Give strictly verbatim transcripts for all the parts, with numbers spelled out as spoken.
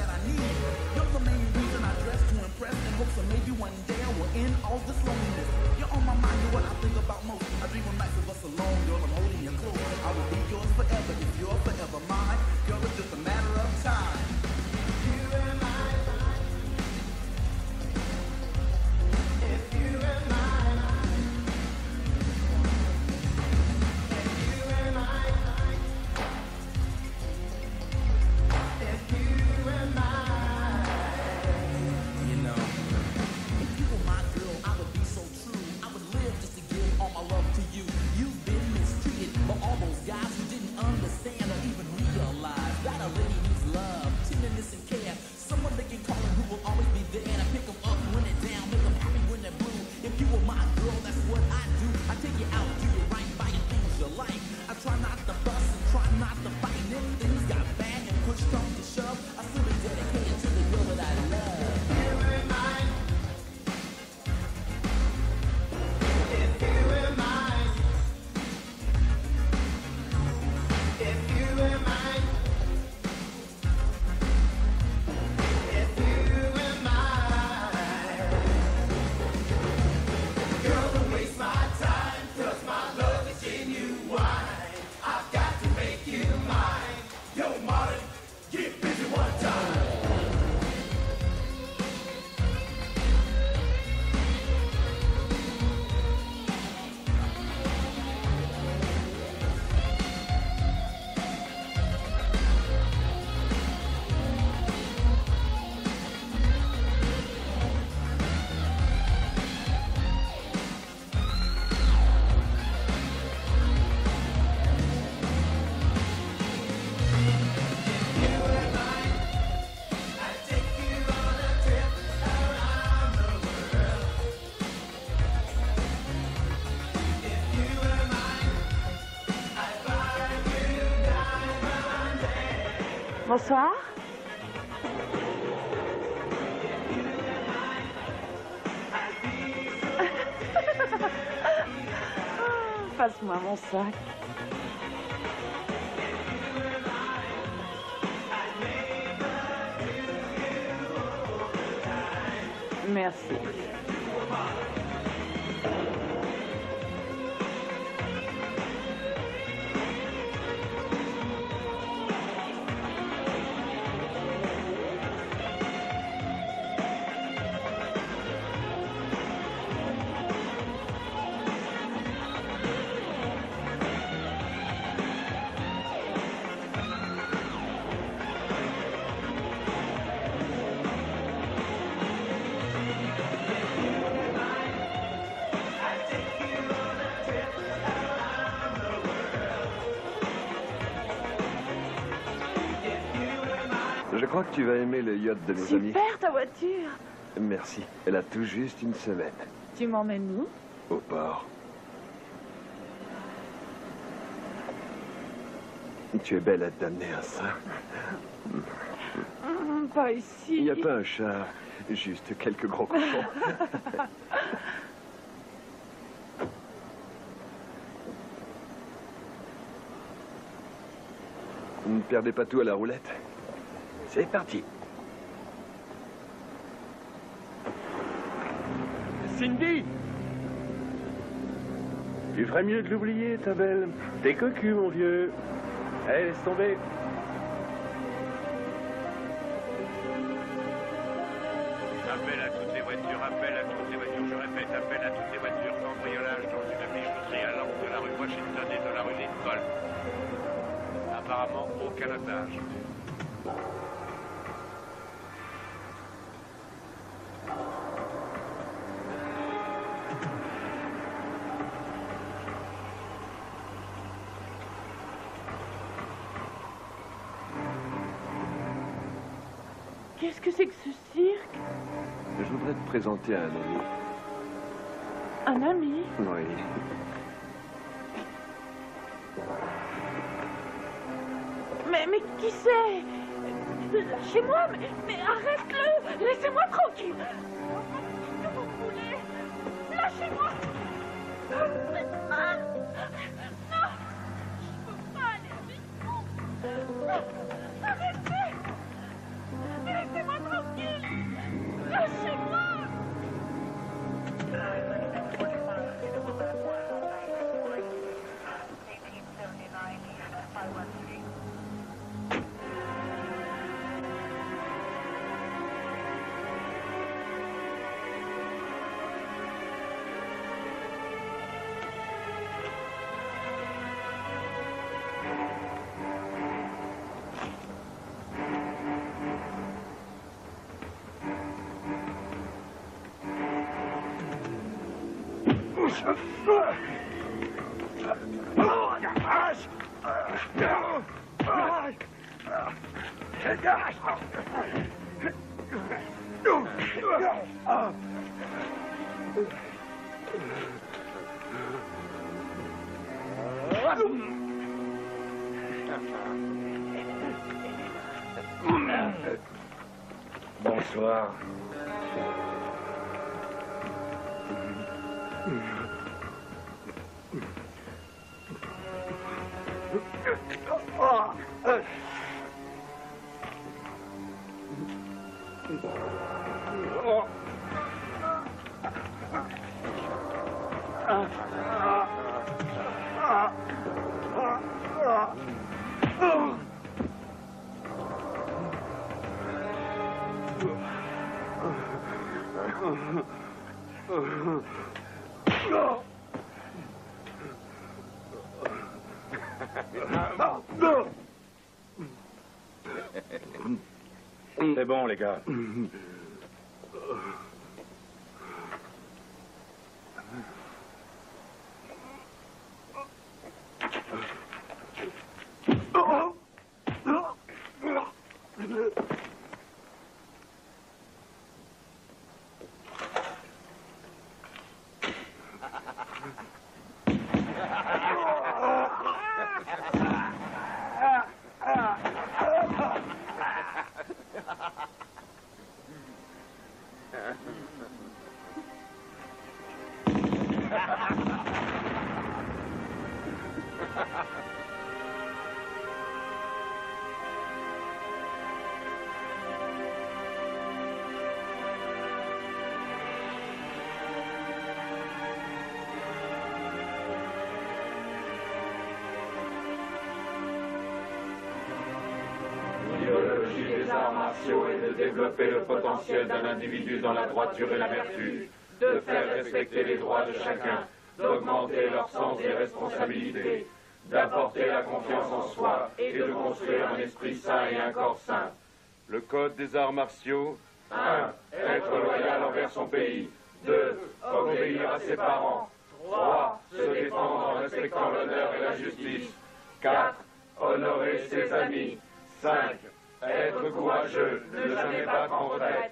that I need. You're the main reason I dress to impress in hopes that maybe one day I will end all this loneliness. You're on my mind, you're what I think about most. I dream of nights of us alone, girl, I'm holding you close. I will be yours forever if you're forever mine. Girl, it's just a matter of time. You and I. If you and I. If you and I. If you and I. You know, if you were my girl, I would be so true. I would live just to give all my love to you. You've been mistreated by all those guys who didn't understand or even realize that a lady needs love, tenderness and care. Someone they can call and who will always be there to pick them up when they're down, make them happy when they're blue. If you were my girl, that's what I do. I take you out, do you right, buy you things you like. I try not to fuss and try not to fight. And if things got bad and push comes to shove, I still be dedicated to the girl that I love. You and I. If you and I. If you and I. If you and I. Girl, don't waste my time, 'cause my love is genuine. I've got to make you mine. Yo, Martin, get busy one time. Bonsoir. Passe-moi mon sac. Merci. Je crois que tu vas aimer le yacht de mes amis. Super ta voiture. Merci. Elle a tout juste une semaine. Tu m'emmènes où? Au port. Tu es belle à t'amener à ça. Mmh, pas ici. Il n'y a pas un chat, juste quelques gros cochons. Ne perdez pas tout à la roulette. C'est parti. Cindy! Tu ferais mieux de l'oublier, ta belle. T'es cocu, mon vieux. Allez, laisse tomber. Appel à toutes les voitures, appel à toutes les voitures. Je répète, appel à toutes les voitures. Cambriolage dans une bijouterie à l'angle de la rue Washington et de la rue Lincoln. Apparemment, aucun otage. Qu'est-ce que c'est que ce cirque? Je voudrais te présenter à un ami. Un ami? Oui. Mais, mais qui c'est? Lâchez-moi, mais, mais arrête-le! Laissez-moi tranquille! Qu'est-ce que vous voulez? Lâchez-moi! Ah, non! Je peux pas aller avec vous! Arrêtez! Bonsoir. C'est bon, les gars. Des arts martiaux et de développer le potentiel d'un individu dans la droiture et la vertu, de faire respecter les droits de chacun, d'augmenter leur sens des responsabilités, d'apporter la confiance en soi et de construire un esprit sain et un corps sain. Le code des arts martiaux. un. Être loyal envers son pays. deux. Obéir à ses parents. trois. Se défendre en respectant l'honneur et la justice. quatre. Honorer ses amis. cinq. Être courageux, ne jamais battre en retraite.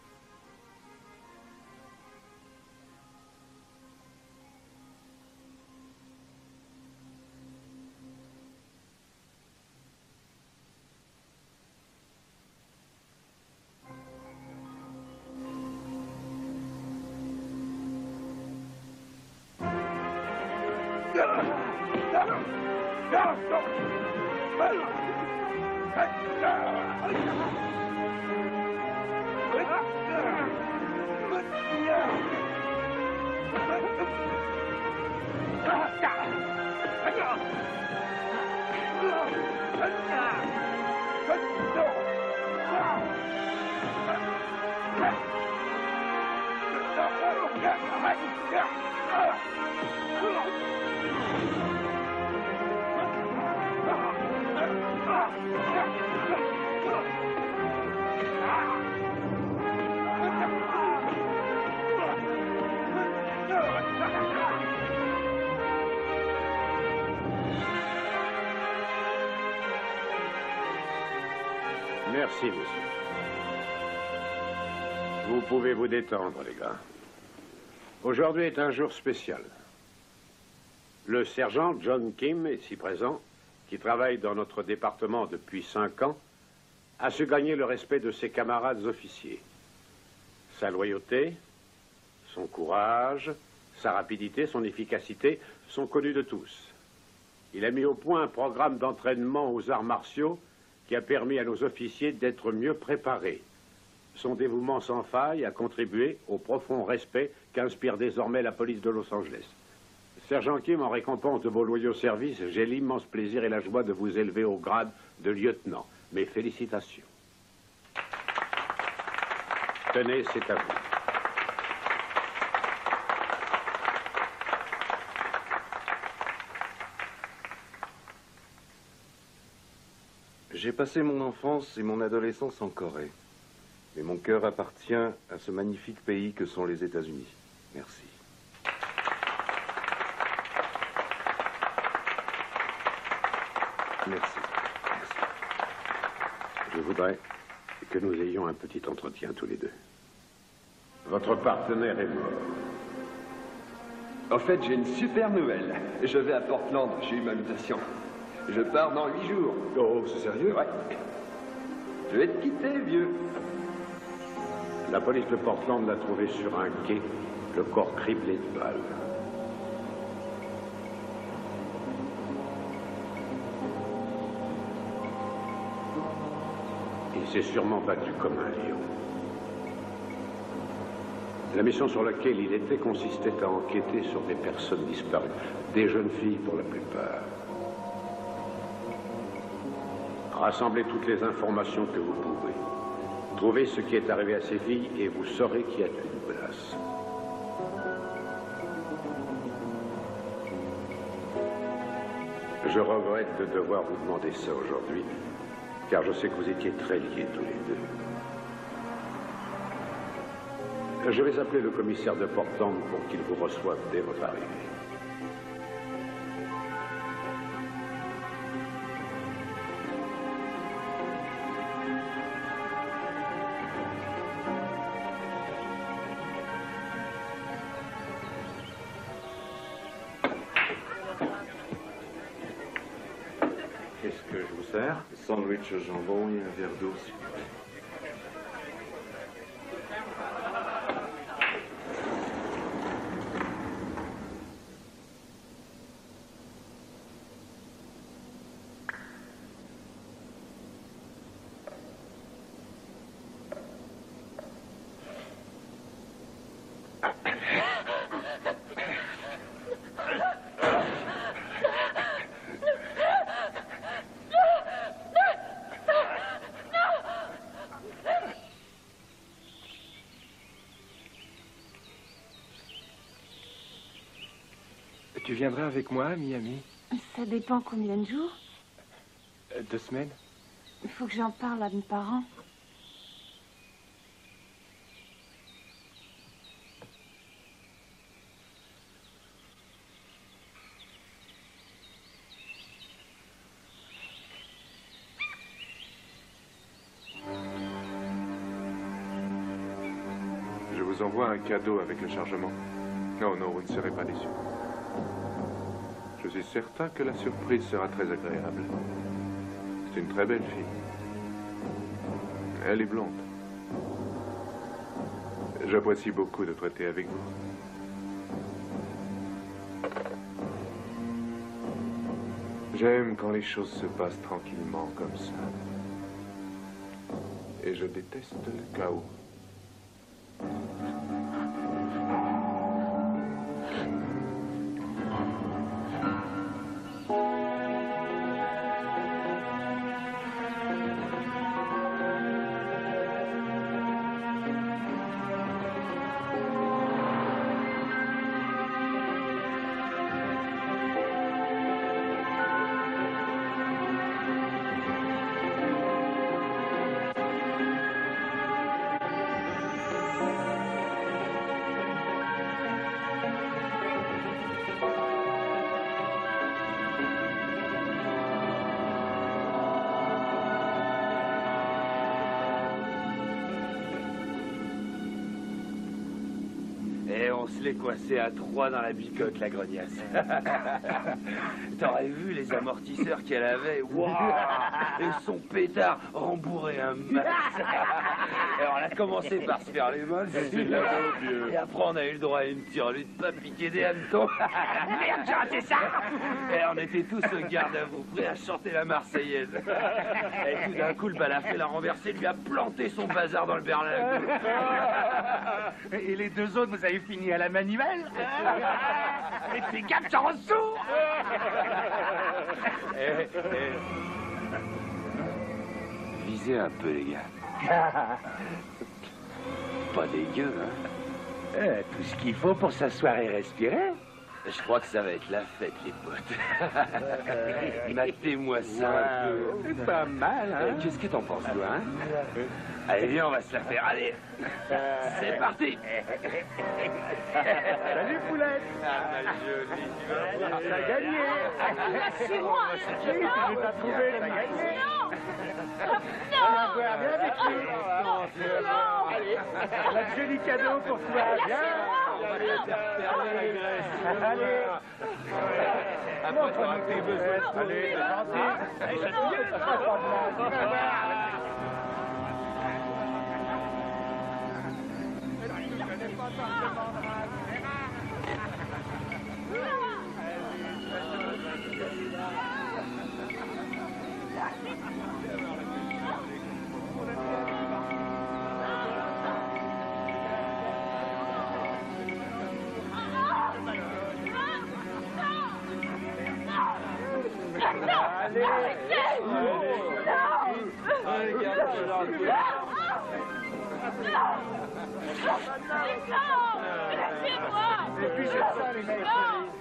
Merci, monsieur. Vous pouvez vous détendre, les gars. Aujourd'hui est un jour spécial. Le sergent John Kim, ici présent, qui travaille dans notre département depuis cinq ans, a su gagner le respect de ses camarades officiers. Sa loyauté, son courage, sa rapidité, son efficacité sont connus de tous. Il a mis au point un programme d'entraînement aux arts martiaux qui a permis à nos officiers d'être mieux préparés. Son dévouement sans faille a contribué au profond respect qu'inspire désormais la police de Los Angeles. Sergent Kim, en récompense de vos loyaux services, j'ai l'immense plaisir et la joie de vous élever au grade de lieutenant. Mes félicitations. Tenez, c'est à vous. J'ai passé mon enfance et mon adolescence en Corée. Mais mon cœur appartient à ce magnifique pays que sont les États-Unis. Merci. Merci. Je voudrais que nous ayons un petit entretien tous les deux. Votre partenaire est mort. En fait, j'ai une super nouvelle. Je vais à Portland, j'ai eu ma mutation. Je pars dans huit jours. Oh, c'est sérieux? Ouais. Je vais te quitter, vieux. La police de Portland l'a trouvé sur un quai, le corps criblé de balles. Il s'est sûrement battu comme un lion. La mission sur laquelle il était consistait à enquêter sur des personnes disparues, des jeunes filles pour la plupart. Rassemblez toutes les informations que vous pouvez. Trouvez ce qui est arrivé à ces filles et vous saurez qui a tué Nicolas. Je regrette de devoir vous demander ça aujourd'hui, car je sais que vous étiez très liés tous les deux. Je vais appeler le commissaire de Portland pour qu'il vous reçoive dès votre arrivée. Qu'est-ce que je vous sers? Sandwich au jambon et un verre d'eau, s'il vous plaît. Tu viendras avec moi à Miami? Ça dépend combien de jours. Euh, Deux semaines? Il faut que j'en parle à mes parents. Je vous envoie un cadeau avec le chargement. Non, non, vous ne serez pas déçus. Je suis certain que la surprise sera très agréable. C'est une très belle fille. Elle est blonde. J'apprécie beaucoup de traiter avec vous. J'aime quand les choses se passent tranquillement comme ça. Et je déteste le chaos. Et on se l'est coincé à trois dans la bicoque, la grognasse. T'aurais vu les amortisseurs qu'elle avait? Waouh! Et son pétard rembourré un max. Et on a commencé par se faire les mains. Et après, on a eu le droit à une tirelute pas piquée des hannetons. Merde, j'ai raté ça! Et on était tous au garde à vous, prêts à chanter la Marseillaise. Et tout d'un coup, le balafré l'a renversé, lui a planté son bazar dans le berlingot. Et les deux autres, vous avez fini à la manivelle? Et fais gaffe, j'en ressous! Eh, eh. Visez un peu, les gars. Pas dégueu, hein? Euh, tout ce qu'il faut pour s'asseoir et respirer. Je crois que ça va être la fête, les potes. Matez-moi ça un peu. C'est pas mal, hein? Qu'est-ce que t'en penses, toi, hein? Allez, viens, on va se la faire. Allez, c'est parti. Salut, poulette. Ah, ma jolie, tu vas voir. T'as gagné. C'est moi. Oui, tu ne t'as trouvé, t'as gagné. Non. Viens avec nous. Allez, on a de jolis cadeaux pour toi. Viens. Allez. Montre-nous tes besoins. Allez, c'est gentil. Allez, ça te gueule, ça passe pas de mal. Allez. Et puis c'est ça, les mecs.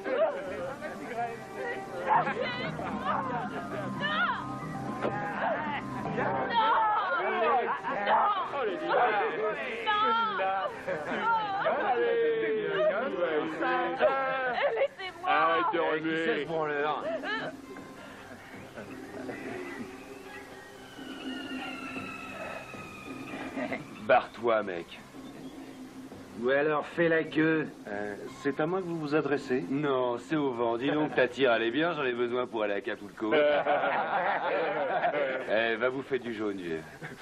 Arrête de Qui c'est ce remuer. branleur? Barre-toi, mec. Ou alors fais la queue. Euh, c'est à moi que vous vous adressez? Non, c'est au vent. Dis donc, ta tire, elle est bien, j'en ai besoin pour aller à Acapulco. Eh, va bouffer du jaune, vieux.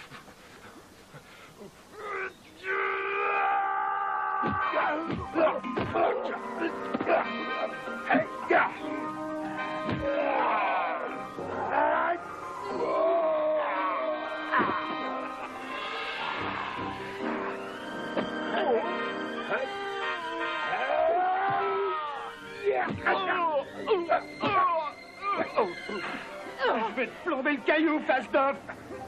Je vais te plomber le caillou, face d'off.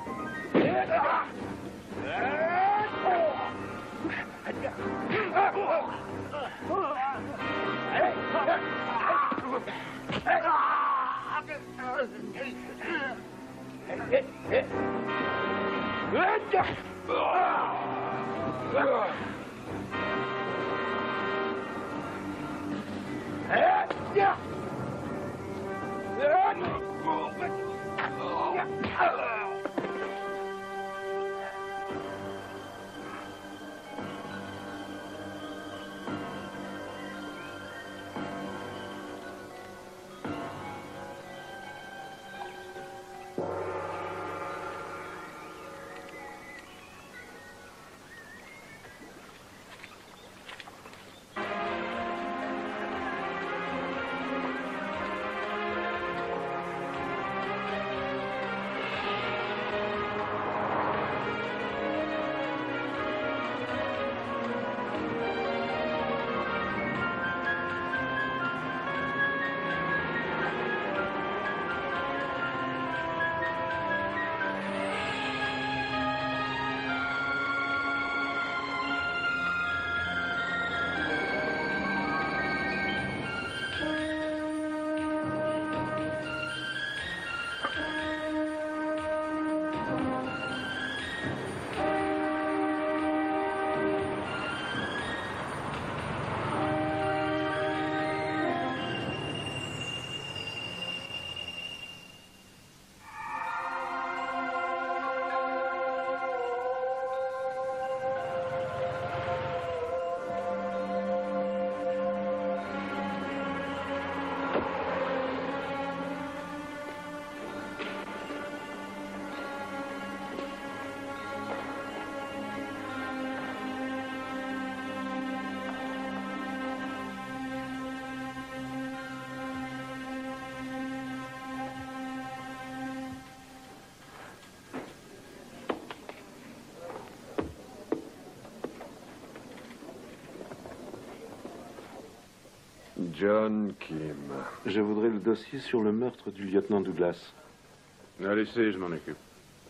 John Kim. Je voudrais le dossier sur le meurtre du lieutenant Douglas. Ah, laissez, je m'en occupe.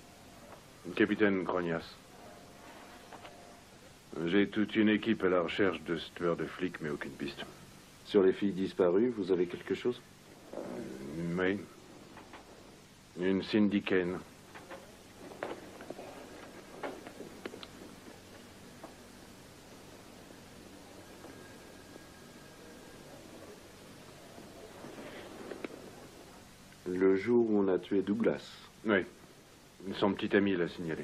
Capitaine Grognas. J'ai toute une équipe à la recherche de ce tueur de flic, mais aucune piste. Sur les filles disparues, vous avez quelque chose? Oui. Une Cindy Kane. Le jour où on a tué Douglas. Oui. Son petit ami l'a signalé.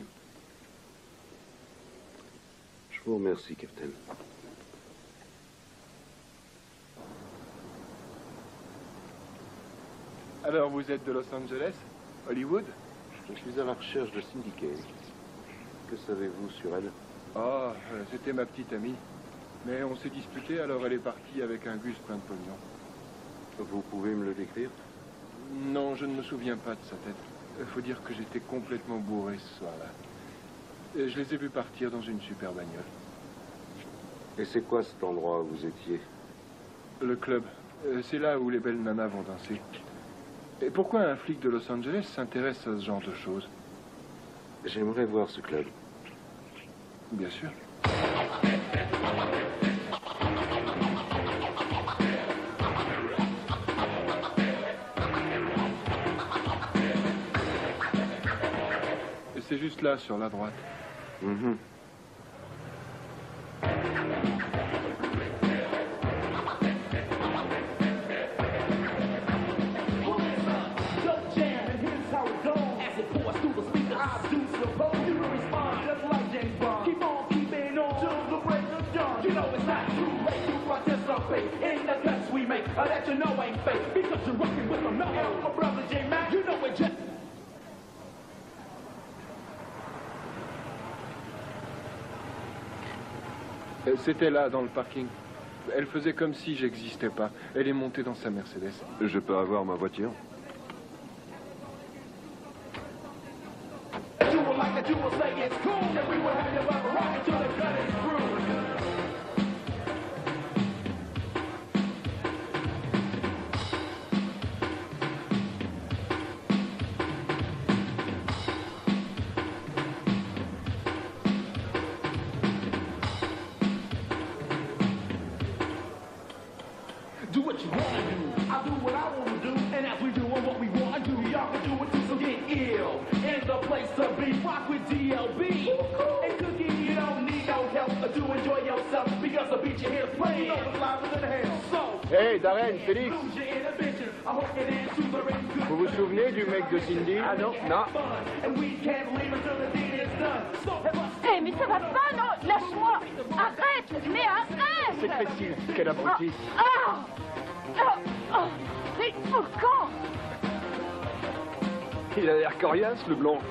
Je vous remercie, Capitaine. Alors, vous êtes de Los Angeles? Hollywood? Je suis à la recherche de Cindy Kane. Que savez-vous sur elle? Ah, euh, c'était ma petite amie. Mais on s'est disputé, alors elle est partie avec un gus plein de pognon. Vous pouvez me le décrire? Non, je ne me souviens pas de sa tête. Il faut dire que j'étais complètement bourré ce soir-là. Et je les ai vus partir dans une super bagnole. Et c'est quoi cet endroit où vous étiez? Le club. Euh, C'est là où les belles nanas vont danser. Et pourquoi un flic de Los Angeles s'intéresse à ce genre de choses? J'aimerais voir ce club. Bien sûr. Et c'est juste là, sur la droite. Mm-hmm. Euh, C'était là, dans le parking. Elle faisait comme si j'existais pas. Elle est montée dans sa Mercedes. Je peux avoir ma voiture? Do what you wanna do, I'll do what I wanna do, and as we doing what we wanna do, y'all can do it too, so get ill. In the place to be, rock with D L B. And Cookie, you don't need no help to enjoy yourself, because the beat you hear playing, you know it's live than hell. So, Hey, Darren, Félix. lose your inhibition, I hope you dance to the ring. Vous vous souvenez du mec de Cindy? Ah non, non. And we can't leave until the deed is done. So, Eh, mais ça va pas, non? Lâche-moi! Arrête! Mais arrête! C'est Christine, quelle abrutie. Ah! Ah! Ah! C'est fouquant! Il a l'air coriace, le blond.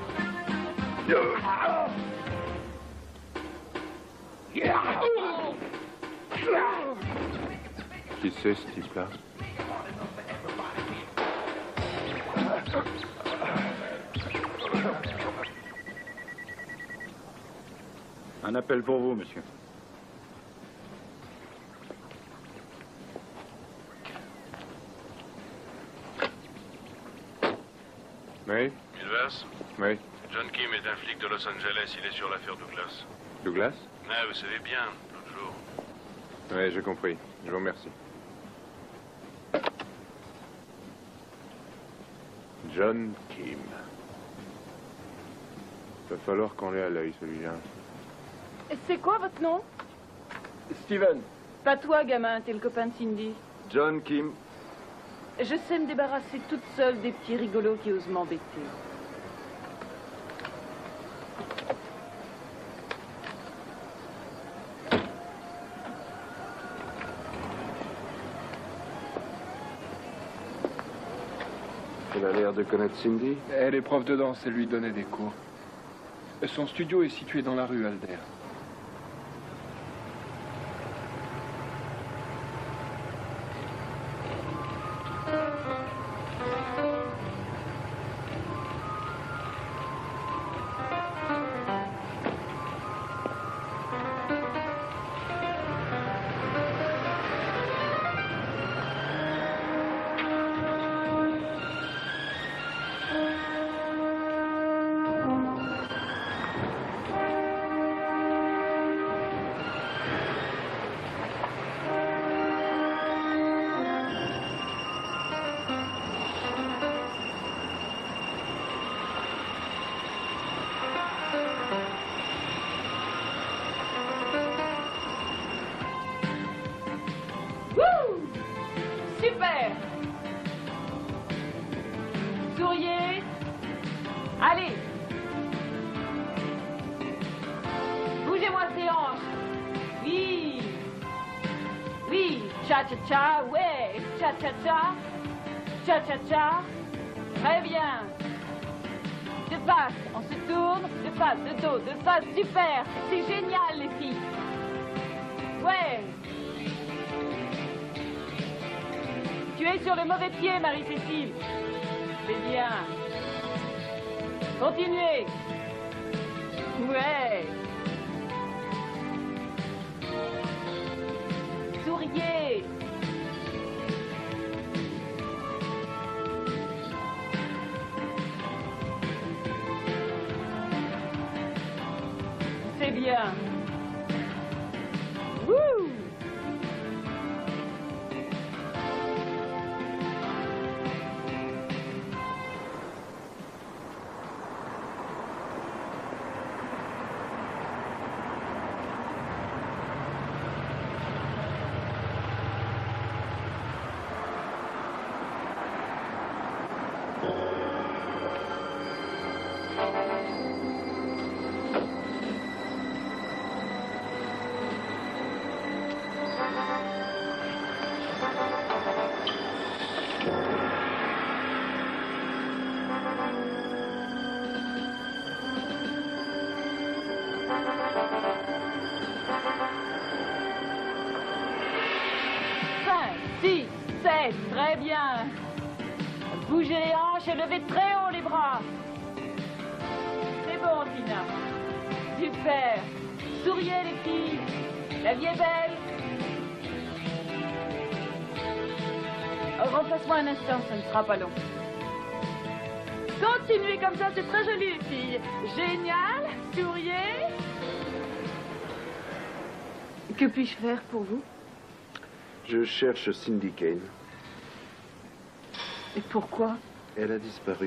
Qui c'est, ce type-là? Un appel pour vous, monsieur. Oui? Milvers? Oui. John Kim est un flic de Los Angeles, il est sur l'affaire Douglas. Douglas? Ah, vous savez bien, l'autre jour. Oui, j'ai compris. Je vous remercie. John Kim. Va falloir qu'on l'ait à l'œil, celui-là. C'est quoi votre nom? Steven. Pas toi, gamin, t'es le copain de Cindy. John Kim. Je sais me débarrasser toute seule des petits rigolos qui osent m'embêter. Elle a l'air de connaître Cindy. Elle est prof de danse, elle lui donnait des cours. Son studio est situé dans la rue Alder. Cha-cha-cha, ouais. Cha-cha-cha. Cha-cha-cha. Très bien. De face, on se tourne. De face, de dos, de face, super. C'est génial, les filles. Ouais. Tu es sur le mauvais pied, Marie-Cécile. C'est bien. Continuez. Ouais. Souriez. C'est bien. Wouh! Très bien. Bougez les hanches et levez très haut les bras. C'est bon, Tina. Super. Souriez, les filles. La vie est belle. Remplace-moi un instant, ça ne sera pas long. Continuez comme ça, c'est très joli, les filles. Génial. Souriez. Que puis-je faire pour vous? Je cherche Cindy Kane. Et pourquoi? Elle a disparu.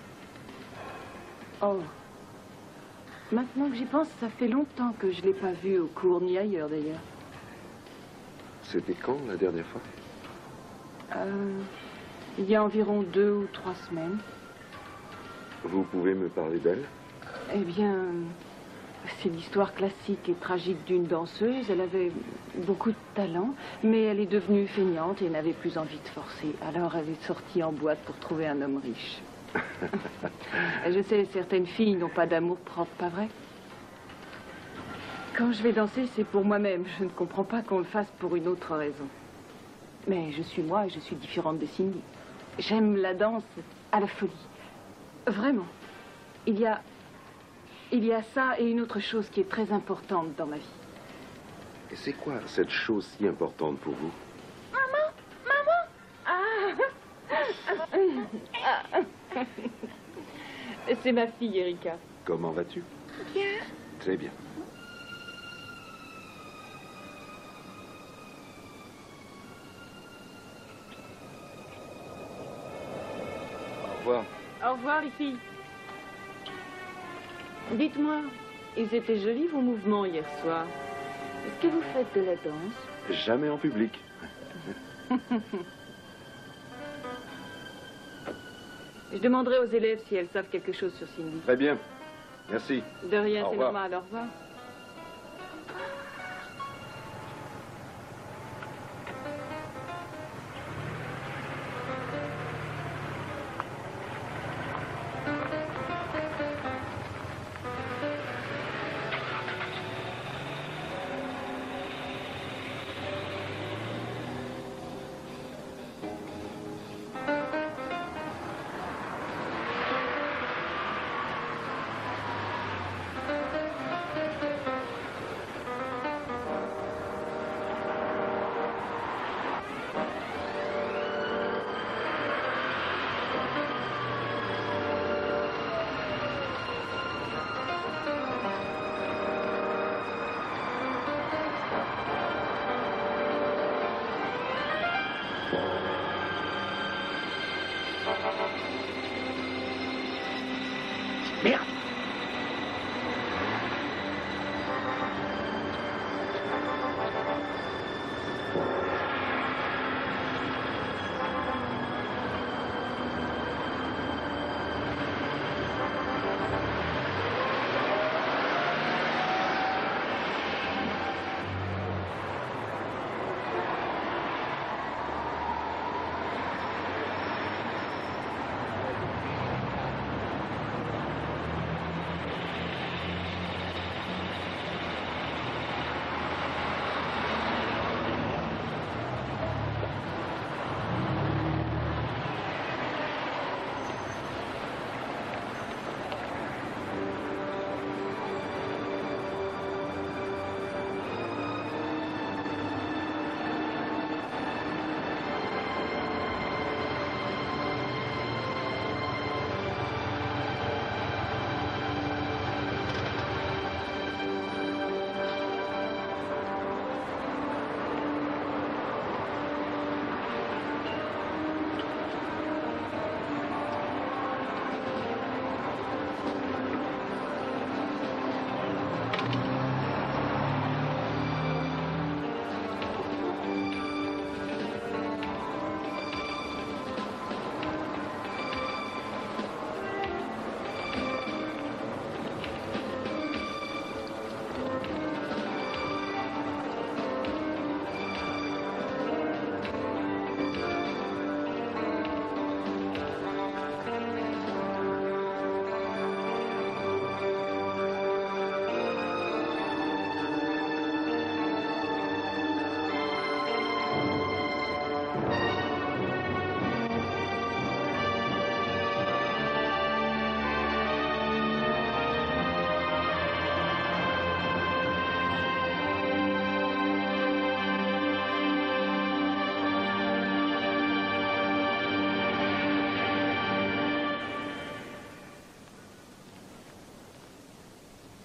Oh. Maintenant que j'y pense, ça fait longtemps que je ne l'ai pas vue au cours, ni ailleurs d'ailleurs. C'était quand, la dernière fois? euh, Il y a environ deux ou trois semaines. Vous pouvez me parler d'elle? Eh bien, c'est l'histoire classique et tragique d'une danseuse. Elle avait beaucoup de talent, mais elle est devenue feignante et n'avait plus envie de forcer. Alors elle est sortie en boîte pour trouver un homme riche. Je sais, certaines filles n'ont pas d'amour propre, pas vrai? Quand je vais danser, c'est pour moi-même. Je ne comprends pas qu'on le fasse pour une autre raison. Mais je suis moi et je suis différente de Cindy. J'aime la danse à la folie. Vraiment. Il y a... Il y a ça et une autre chose qui est très importante dans ma vie. Et c'est quoi cette chose si importante pour vous? Maman! Maman! Ah! C'est ma fille, Erika. Comment vas-tu? Bien. Très bien. Au revoir. Au revoir, les filles. Dites-moi, ils étaient jolis vos mouvements hier soir. Est-ce que vous faites de la danse? Jamais en public. Je demanderai aux élèves si elles savent quelque chose sur Cindy. Très bien. Merci. De rien, Au c'est revoir. normal. Au revoir.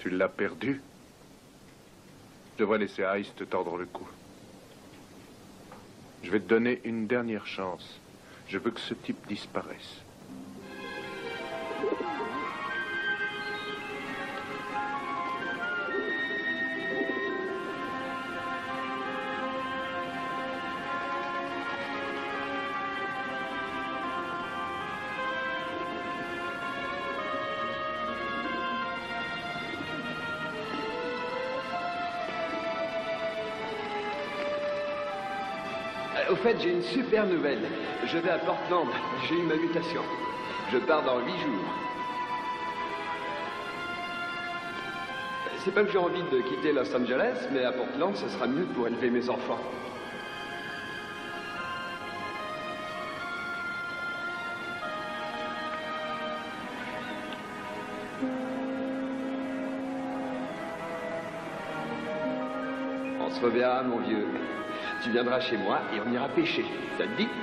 Tu l'as perdu? Je devrais laisser Ice te tordre le cou. Je vais te donner une dernière chance. Je veux que ce type disparaisse. Au fait, j'ai une super nouvelle. Je vais à Portland. J'ai eu ma mutation. Je pars dans huit jours. C'est pas que j'ai envie de quitter Los Angeles, mais à Portland, ce sera mieux pour élever mes enfants. On se reverra, mon vieux. Tu viendras chez moi et on ira pêcher. Ça te dit?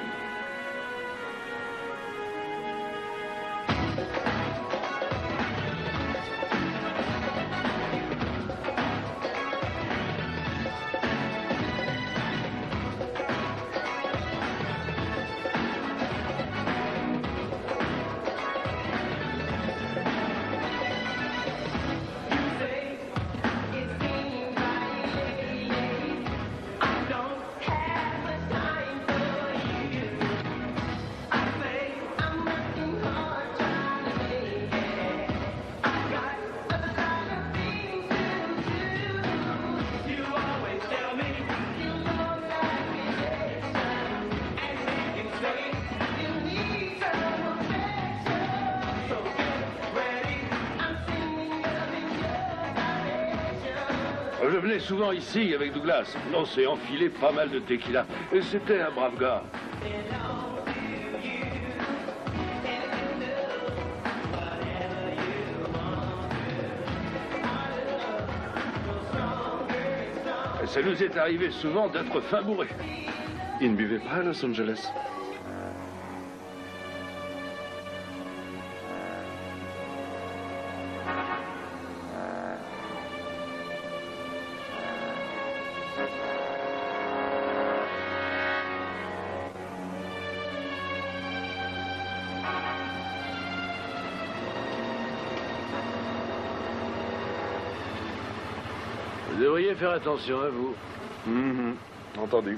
Je venais souvent ici avec Douglas. On s'est enfilé pas mal de tequila. Et c'était un brave gars. Et ça nous est arrivé souvent d'être fin bourrés. Il ne buvait pas à Los Angeles. Vous devriez faire attention à vous. Mmh, entendu.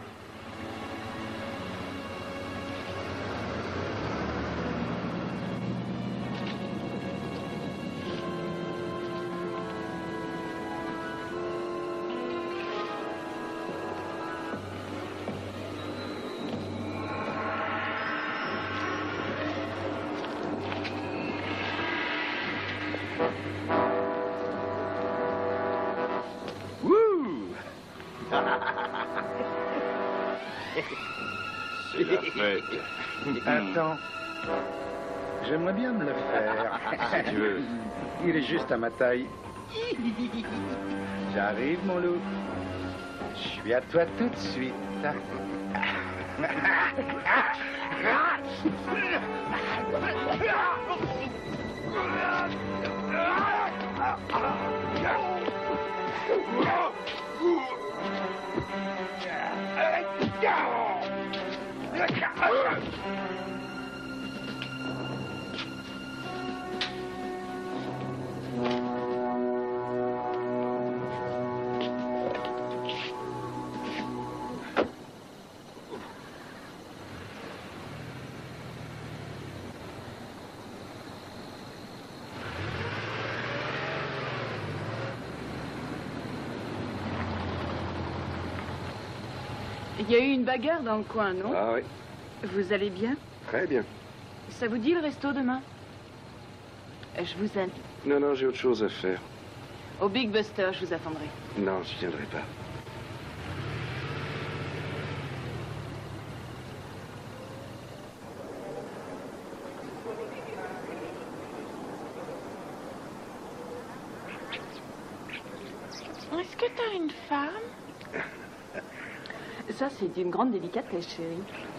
C'est la fête. Attends. J'aimerais bien me le faire. Si tu veux. Il est juste à ma taille. J'arrive, mon loup. Je suis à toi tout de suite. Il y a eu une bagarre dans le coin, non? Ah oui. Vous allez bien? Très bien. Ça vous dit le resto demain? Je vous invite. Non, non, j'ai autre chose à faire. Au Big Buster, je vous attendrai. Non, je viendrai pas. Est-ce que t'as une femme? Ça, c'est une grande délicatesse, chérie.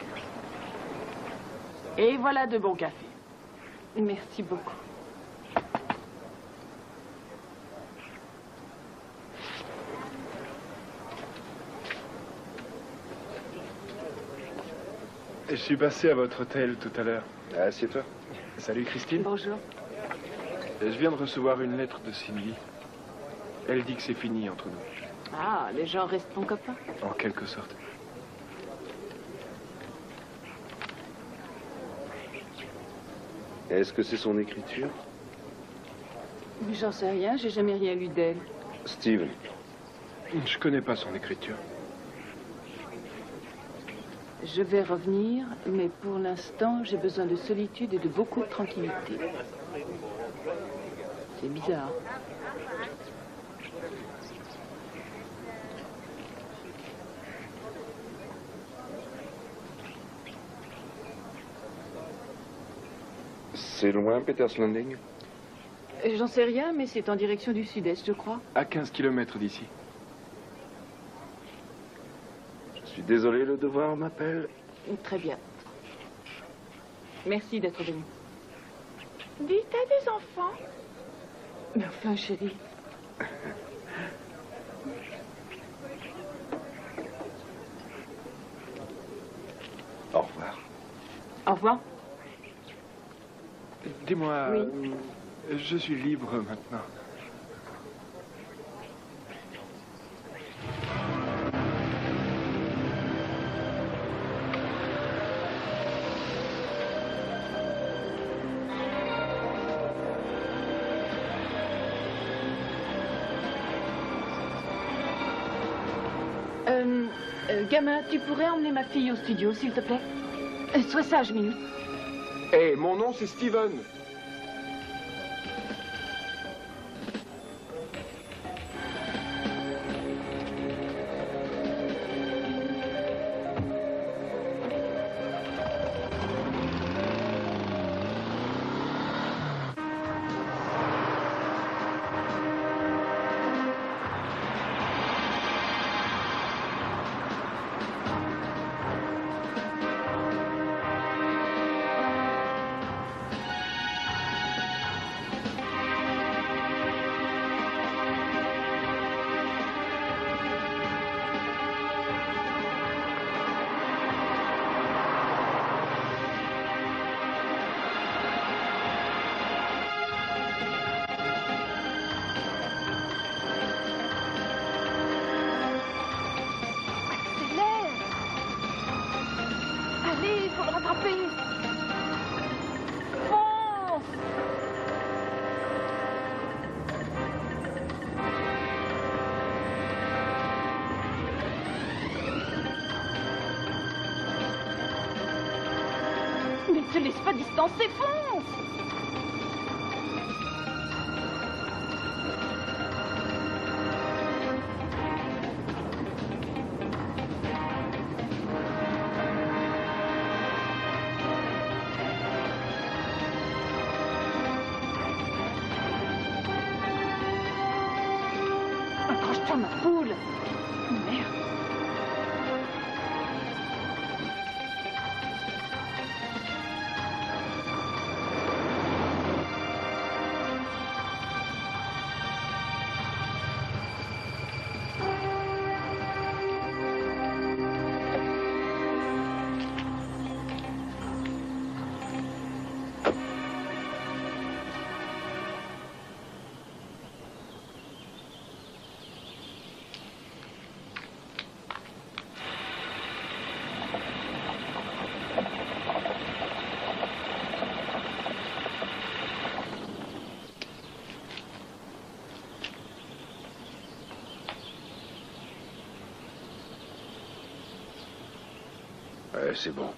Et voilà de bons cafés. Merci beaucoup. Je suis passé à votre hôtel tout à l'heure. Assieds-toi. Salut Christine. Bonjour. Je viens de recevoir une lettre de Cindy. Elle dit que c'est fini entre nous. Ah, les gens restent ton copain. En quelque sorte. Est-ce que c'est son écriture? J'en sais rien, j'ai jamais rien lu d'elle. Steven. Je connais pas son écriture. Je vais revenir, mais pour l'instant, j'ai besoin de solitude et de beaucoup de tranquillité. C'est bizarre. C'est loin, Peters Landing? J'en sais rien, mais c'est en direction du sud-est, je crois. À quinze kilomètres d'ici. Je suis désolé, le devoir m'appelle. Très bien. Merci d'être venu. Dis, t'as des enfants? Mais enfin, chérie. Au revoir. Au revoir. Dis-moi, Oui. euh, je suis libre maintenant. Euh, euh, gamin, tu pourrais emmener ma fille au studio, s'il te plaît? Euh, sois sage, minute. Hé, hey, mon nom c'est Steven. Ne te laisse pas distancer, fonce! Accroche-toi, ma poule! Merde! Ouais, c'est bon.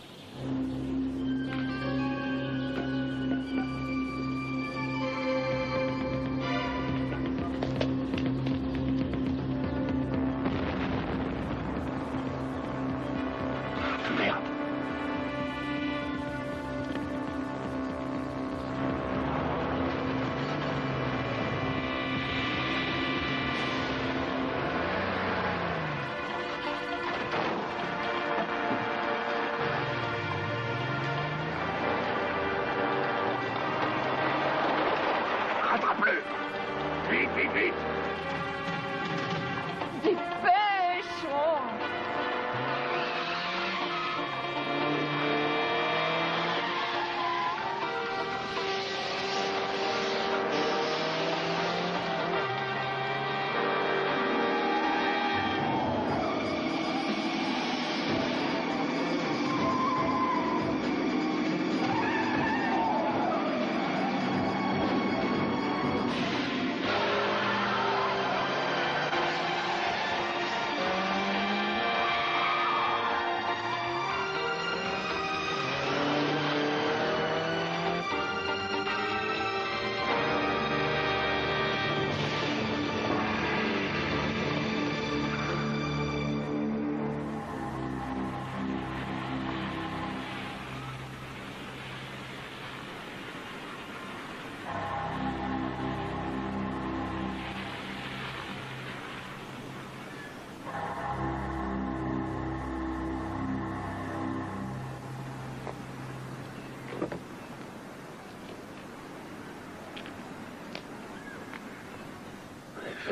Merde. Rattrape-le! Vite, vite, vite! Dépêche! Oh.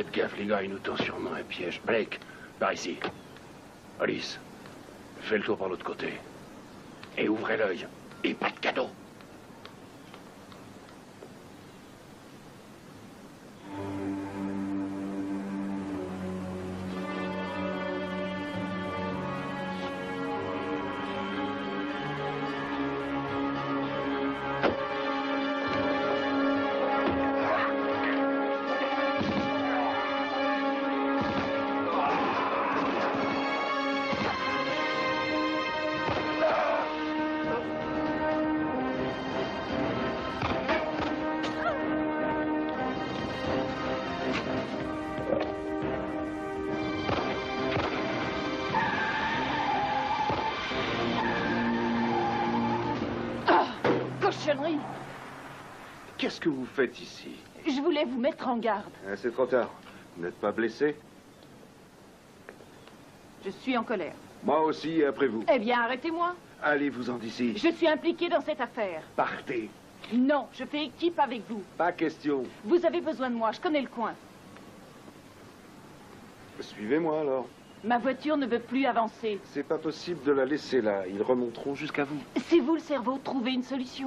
Faites gaffe, les gars, il nous tend sûrement un piège. Blake, par ici. Alice, fais le tour par l'autre côté. Et ouvrez l'œil. Et pas de cadeau. Qu'est-ce que vous faites ici? Je voulais vous mettre en garde. Ah, c'est trop tard. Vous n'êtes pas blessé? Je suis en colère. Moi aussi, et après vous. Eh bien, arrêtez-moi. Allez-vous-en d'ici. Je suis impliquée dans cette affaire. Partez. Non, je fais équipe avec vous. Pas question. Vous avez besoin de moi, je connais le coin. Suivez-moi alors. Ma voiture ne veut plus avancer. C'est pas possible de la laisser là. Ils remonteront jusqu'à vous. C'est vous le cerveau, trouvez une solution.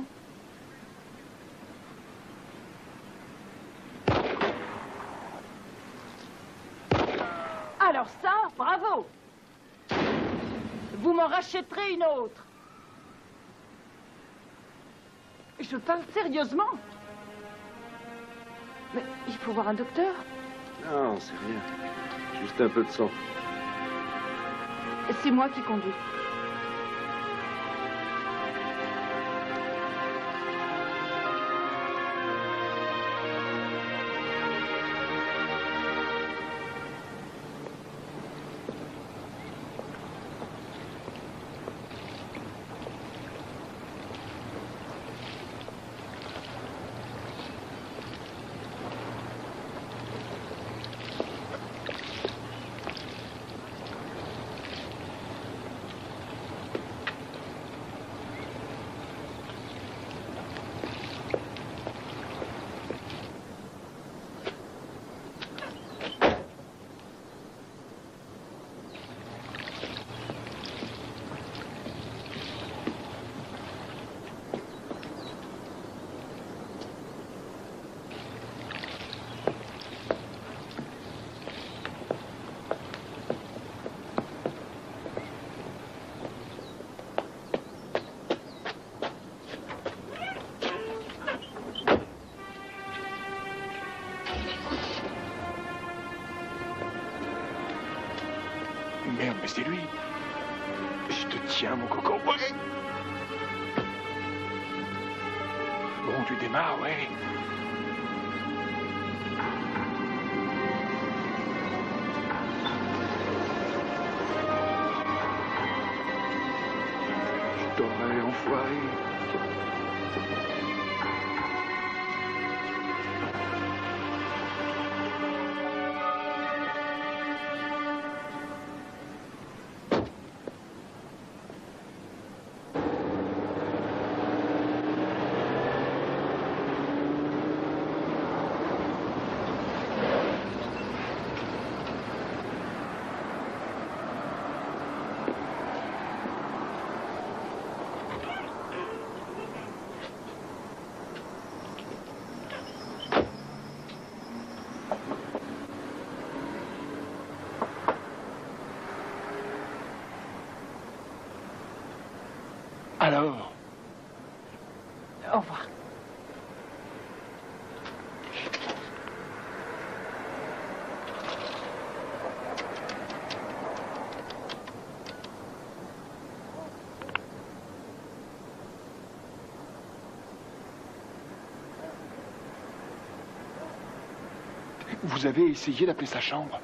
Alors ça, bravo. Vous m'en rachèterez une autre. Je parle sérieusement. Mais il faut voir un docteur. Non, c'est rien. Juste un peu de sang. C'est moi qui conduis. Merde, mais c'est lui. Je te tiens, mon coco. Ouais. Bon, tu démarres, ouais. Je t'aurais enfoiré. Alors? Au revoir. Vous avez essayé d'appeler sa chambre?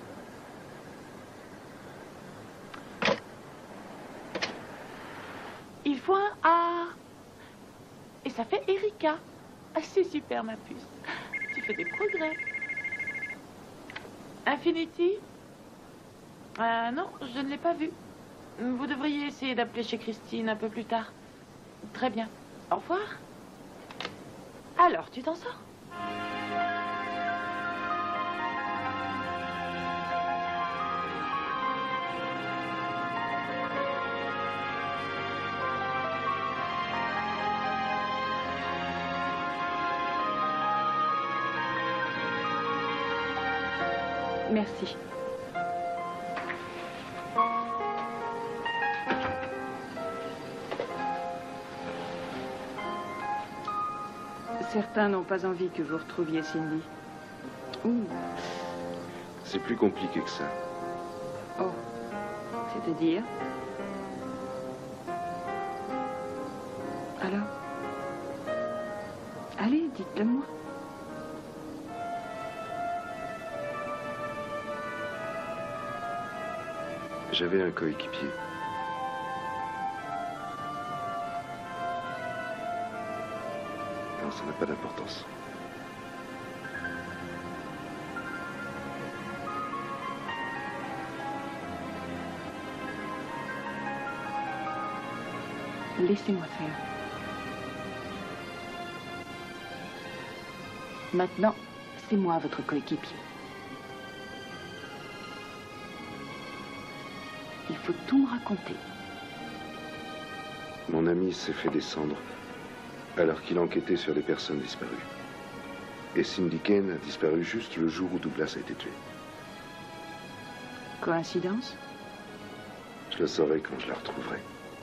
Il faut un A. Et ça fait Erika. Ah, c'est super, ma puce. Tu fais des progrès. Infinity? Ah non, je ne l'ai pas vu. Vous devriez essayer d'appeler chez Christine un peu plus tard. Très bien. Au revoir. Alors, tu t'en sors? Merci. Certains n'ont pas envie que vous retrouviez Cindy. Ouh. C'est plus compliqué que ça. Oh. C'est-à-dire? Alors? Allez, dites-le moi. J'avais un coéquipier. Non, ça n'a pas d'importance. Laissez-moi faire. Maintenant, c'est moi votre coéquipier. Il faut tout me raconter. Mon ami s'est fait descendre alors qu'il enquêtait sur les personnes disparues. Et Cindy Kane a disparu juste le jour où Douglas a été tué. Coïncidence? Je le saurai quand je la retrouverai.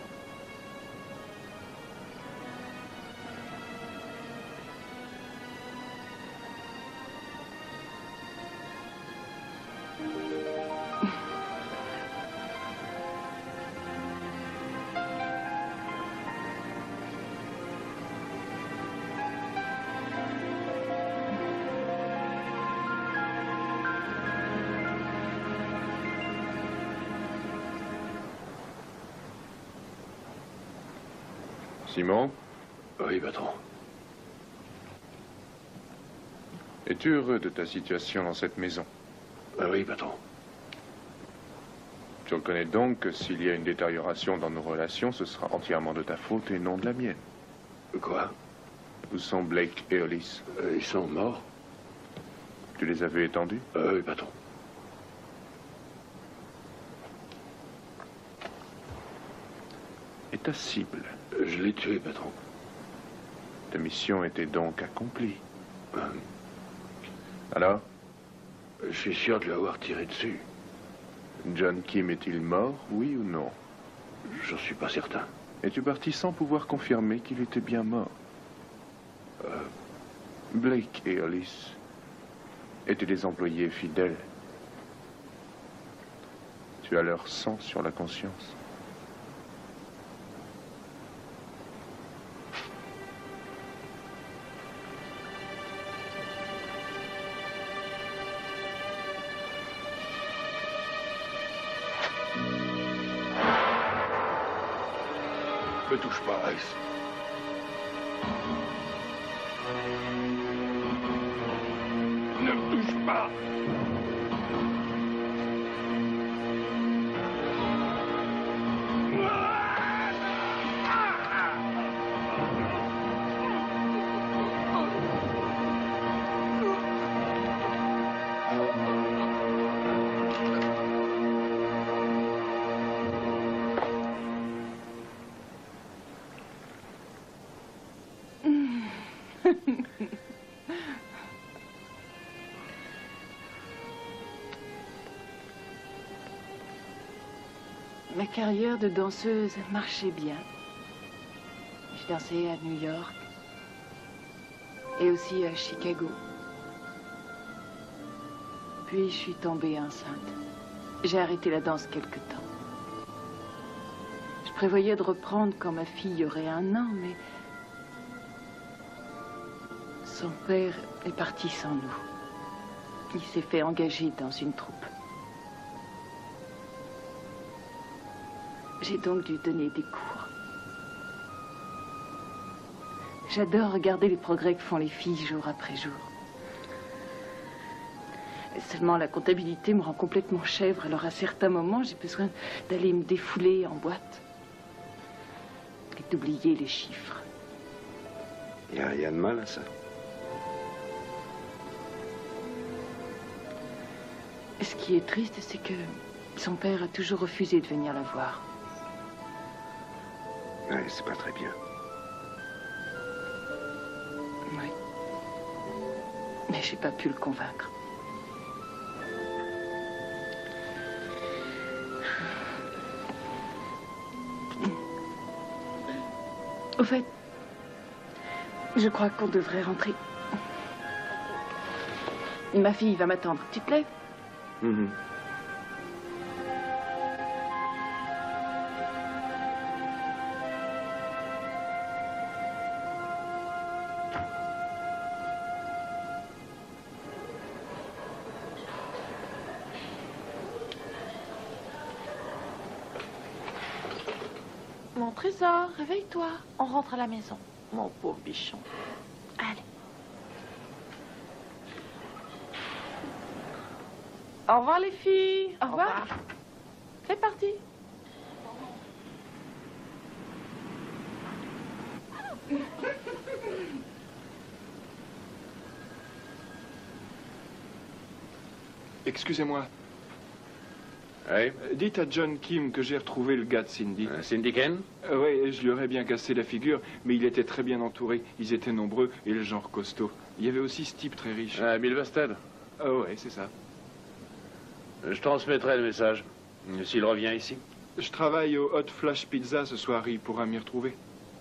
Simon? Oui, patron. Es-tu heureux de ta situation dans cette maison? Ah oui, patron. Tu reconnais donc que s'il y a une détérioration dans nos relations, ce sera entièrement de ta faute et non de la mienne. Quoi? Où sont Blake et Hollis? euh, Ils sont morts. Tu les avais étendus? euh, Oui, patron. Et ta cible? Je l'ai tué, patron. Ta mission était donc accomplie. Euh, Alors? Je suis sûr de lui avoir tiré dessus. John Kim est-il mort, oui ou non? J'en suis pas certain. Es-tu parti sans pouvoir confirmer qu'il était bien mort? Euh... Blake et Hollis étaient des employés fidèles. Tu as leur sang sur la conscience. Ne touche pas, Rice. Ne me touche pas. Ma carrière de danseuse marchait bien. Je dansais à New York et aussi à Chicago. Puis je suis tombée enceinte. J'ai arrêté la danse quelque temps. Je prévoyais de reprendre quand ma fille aurait un an, mais son père est parti sans nous. Il s'est fait engager dans une troupe. J'ai donc dû donner des cours. J'adore regarder les progrès que font les filles jour après jour. Seulement, la comptabilité me rend complètement chèvre, alors à certains moments, j'ai besoin d'aller me défouler en boîte et d'oublier les chiffres. Il n'y a rien de mal à ça. Ce qui est triste, c'est que son père a toujours refusé de venir la voir. Ouais, c'est pas très bien. Oui. Mais j'ai pas pu le convaincre. Au fait, je crois qu'on devrait rentrer. Ma fille va m'attendre. Tu te lèves? Mm-hmm. Mon trésor, réveille-toi. On rentre à la maison. Mon pauvre bichon. Allez. Au revoir les filles. Au revoir. Au revoir. C'est parti. Excusez-moi. Oui. Dites à John Kim que j'ai retrouvé le gars de Cindy. Euh, Cindy Ken euh, Oui, je lui aurais bien cassé la figure, mais il était très bien entouré. Ils étaient nombreux et le genre costaud. Il y avait aussi ce type très riche. Ah, Bill Basted. Ah ouais, c'est ça. Je transmettrai le message. S'il revient ici. Je travaille au Hot Flash Pizza ce soir, il pourra m'y retrouver.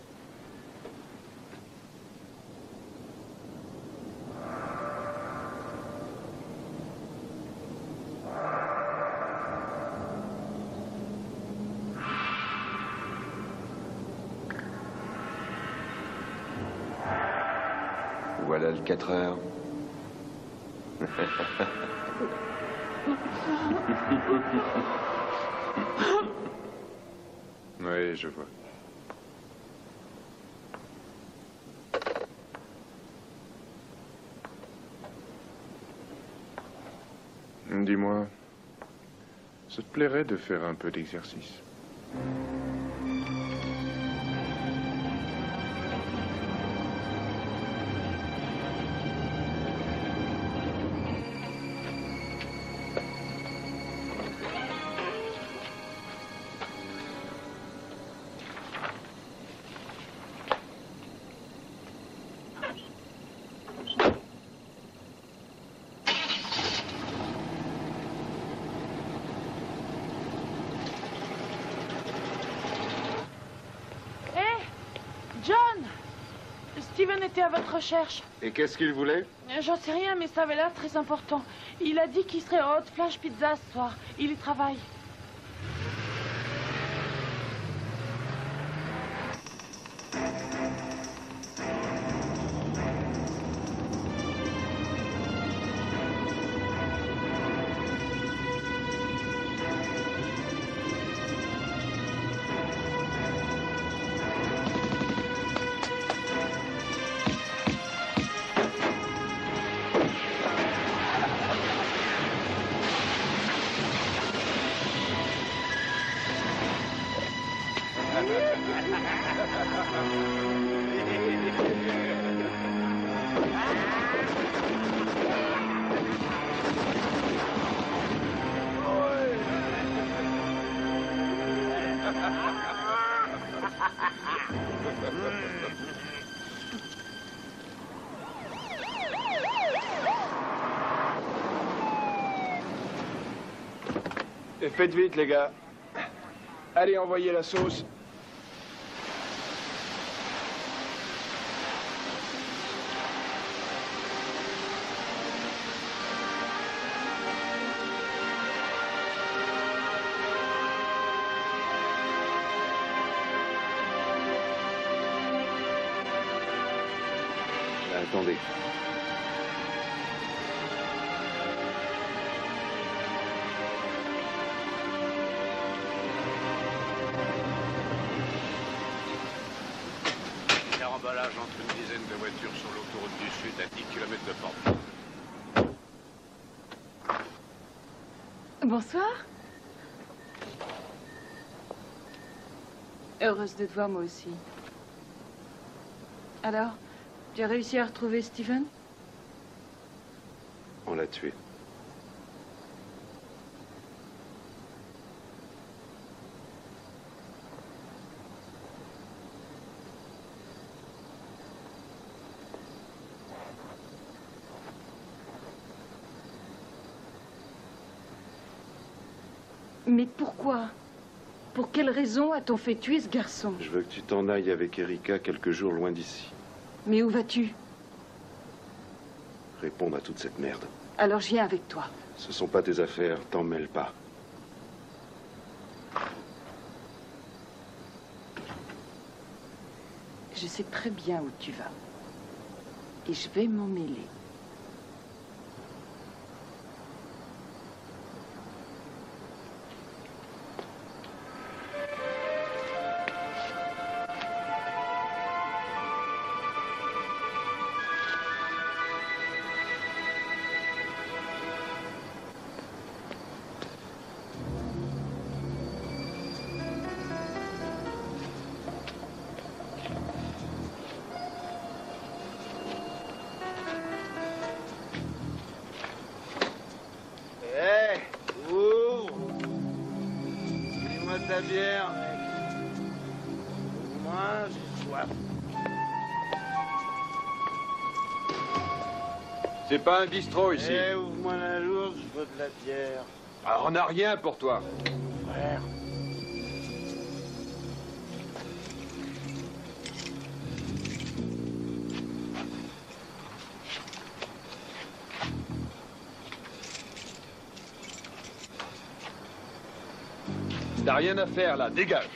Voilà le quatre heures. Oui, je vois. Dis-moi, ça te plairait de faire un peu d'exercice? Steven était à votre recherche. Et qu'est-ce qu'il voulait? J'en sais rien, mais ça avait l'air très important. Il a dit qu'il serait au Hot Flash Pizza ce soir. Il y travaille. Et faites vite, les gars. Allez, envoyez la sauce. Attendez. Caramballage entre une dizaine de voitures sur l'autoroute du Sud à dix kilomètres de Porte. Bonsoir. Heureuse de te voir, moi aussi. Alors, tu as réussi à retrouver Steven? On l'a tué. Mais pourquoi? pour quelle raison a-t-on fait tuer ce garçon? Je veux que tu t'en ailles avec Erika quelques jours loin d'ici. Mais où vas-tu? Répondre à toute cette merde. Alors je viens avec toi. Ce sont pas tes affaires, t'en mêle pas. Je sais très bien où tu vas. Et je vais m'en mêler. Ta bière, mec. Moi, j'ai soif. C'est pas un bistrot ici. Eh, ouvre-moi la lourde, je veux de la bière. Alors, on n'a rien pour toi. Frère. T'as rien à faire là, dégage.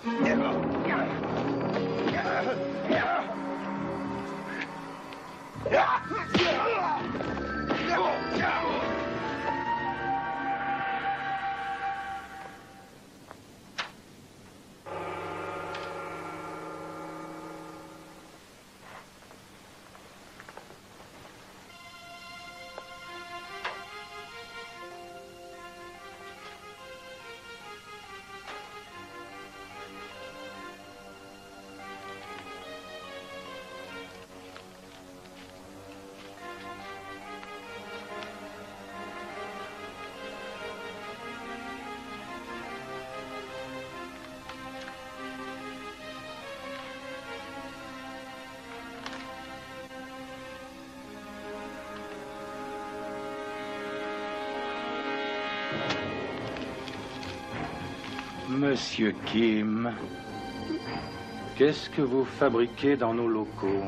Monsieur Kim, qu'est-ce que vous fabriquez dans nos locaux?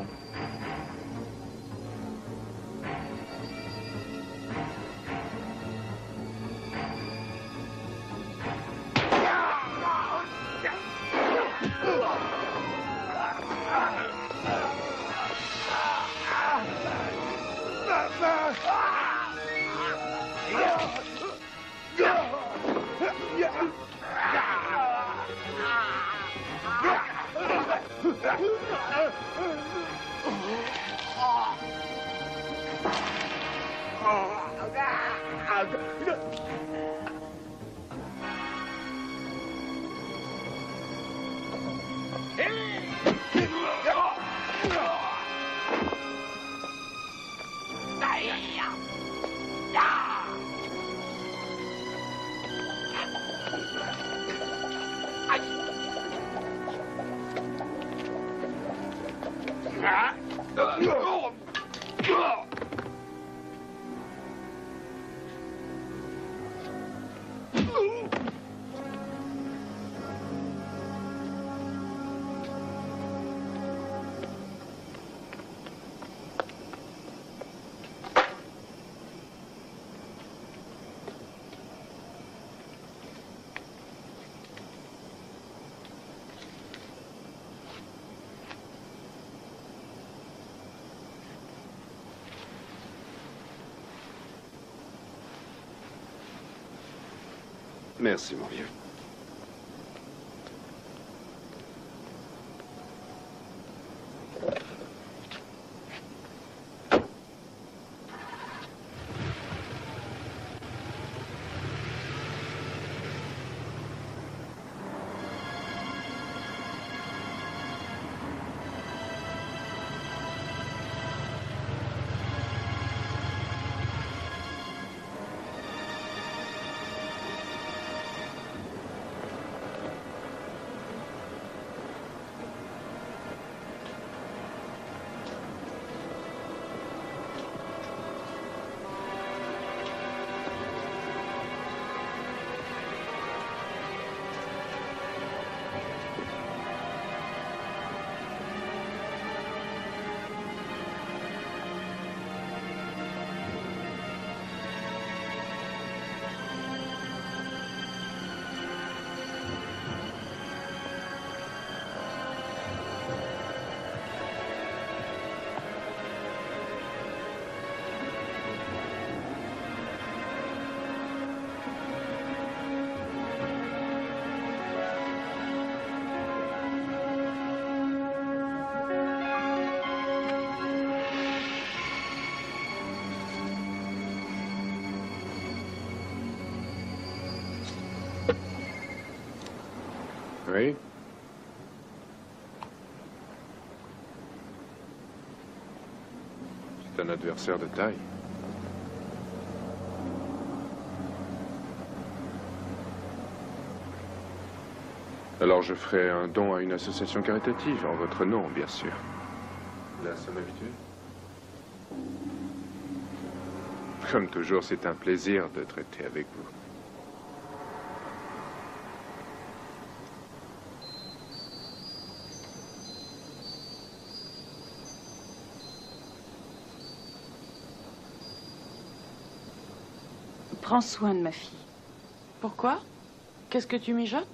Merci, mon vieux. Oui? C'est un adversaire de taille. Alors je ferai un don à une association caritative, en votre nom, bien sûr. La somme habituelle? Comme toujours, c'est un plaisir de traiter avec vous. Prends soin de ma fille. Pourquoi? Qu'est-ce que tu mijotes?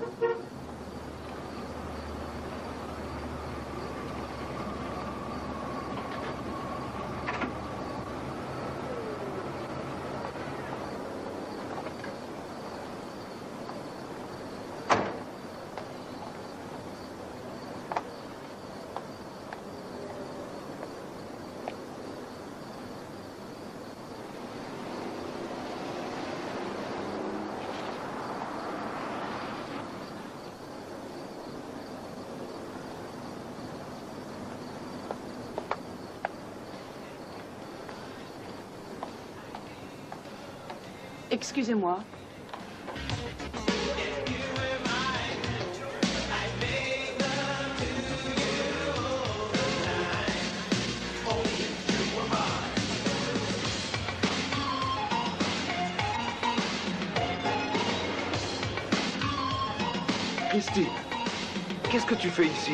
Excusez-moi. Christine, qu'est-ce que tu fais ici?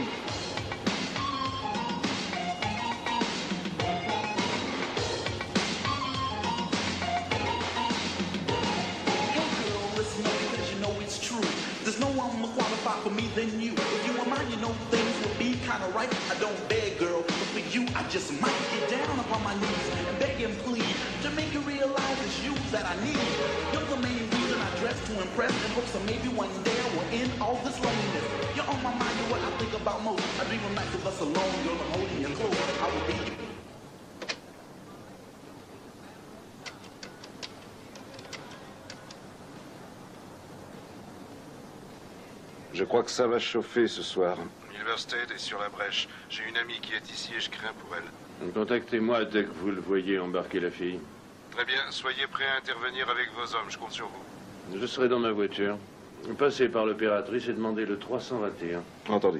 For me than you. If you were mine, you know things would be kinda right. I don't beg, girl, but for you, I just might get down upon my knees and beg and plead to make you realize it's you that I need. You're the main reason I dress to impress and hope so maybe one day I will end all this loneliness. You're on my mind, you're what I think about most. I dream of nights of us alone, girl, I'm holding you close. I will be. Je crois que ça va chauffer ce soir. Milverstead est sur la brèche. J'ai une amie qui est ici et je crains pour elle. Contactez-moi dès que vous le voyez embarquer la fille. Très bien. Soyez prêts à intervenir avec vos hommes. Je compte sur vous. Je serai dans ma voiture. Passez par l'opératrice et demandez le trois cent vingt et un. Entendu.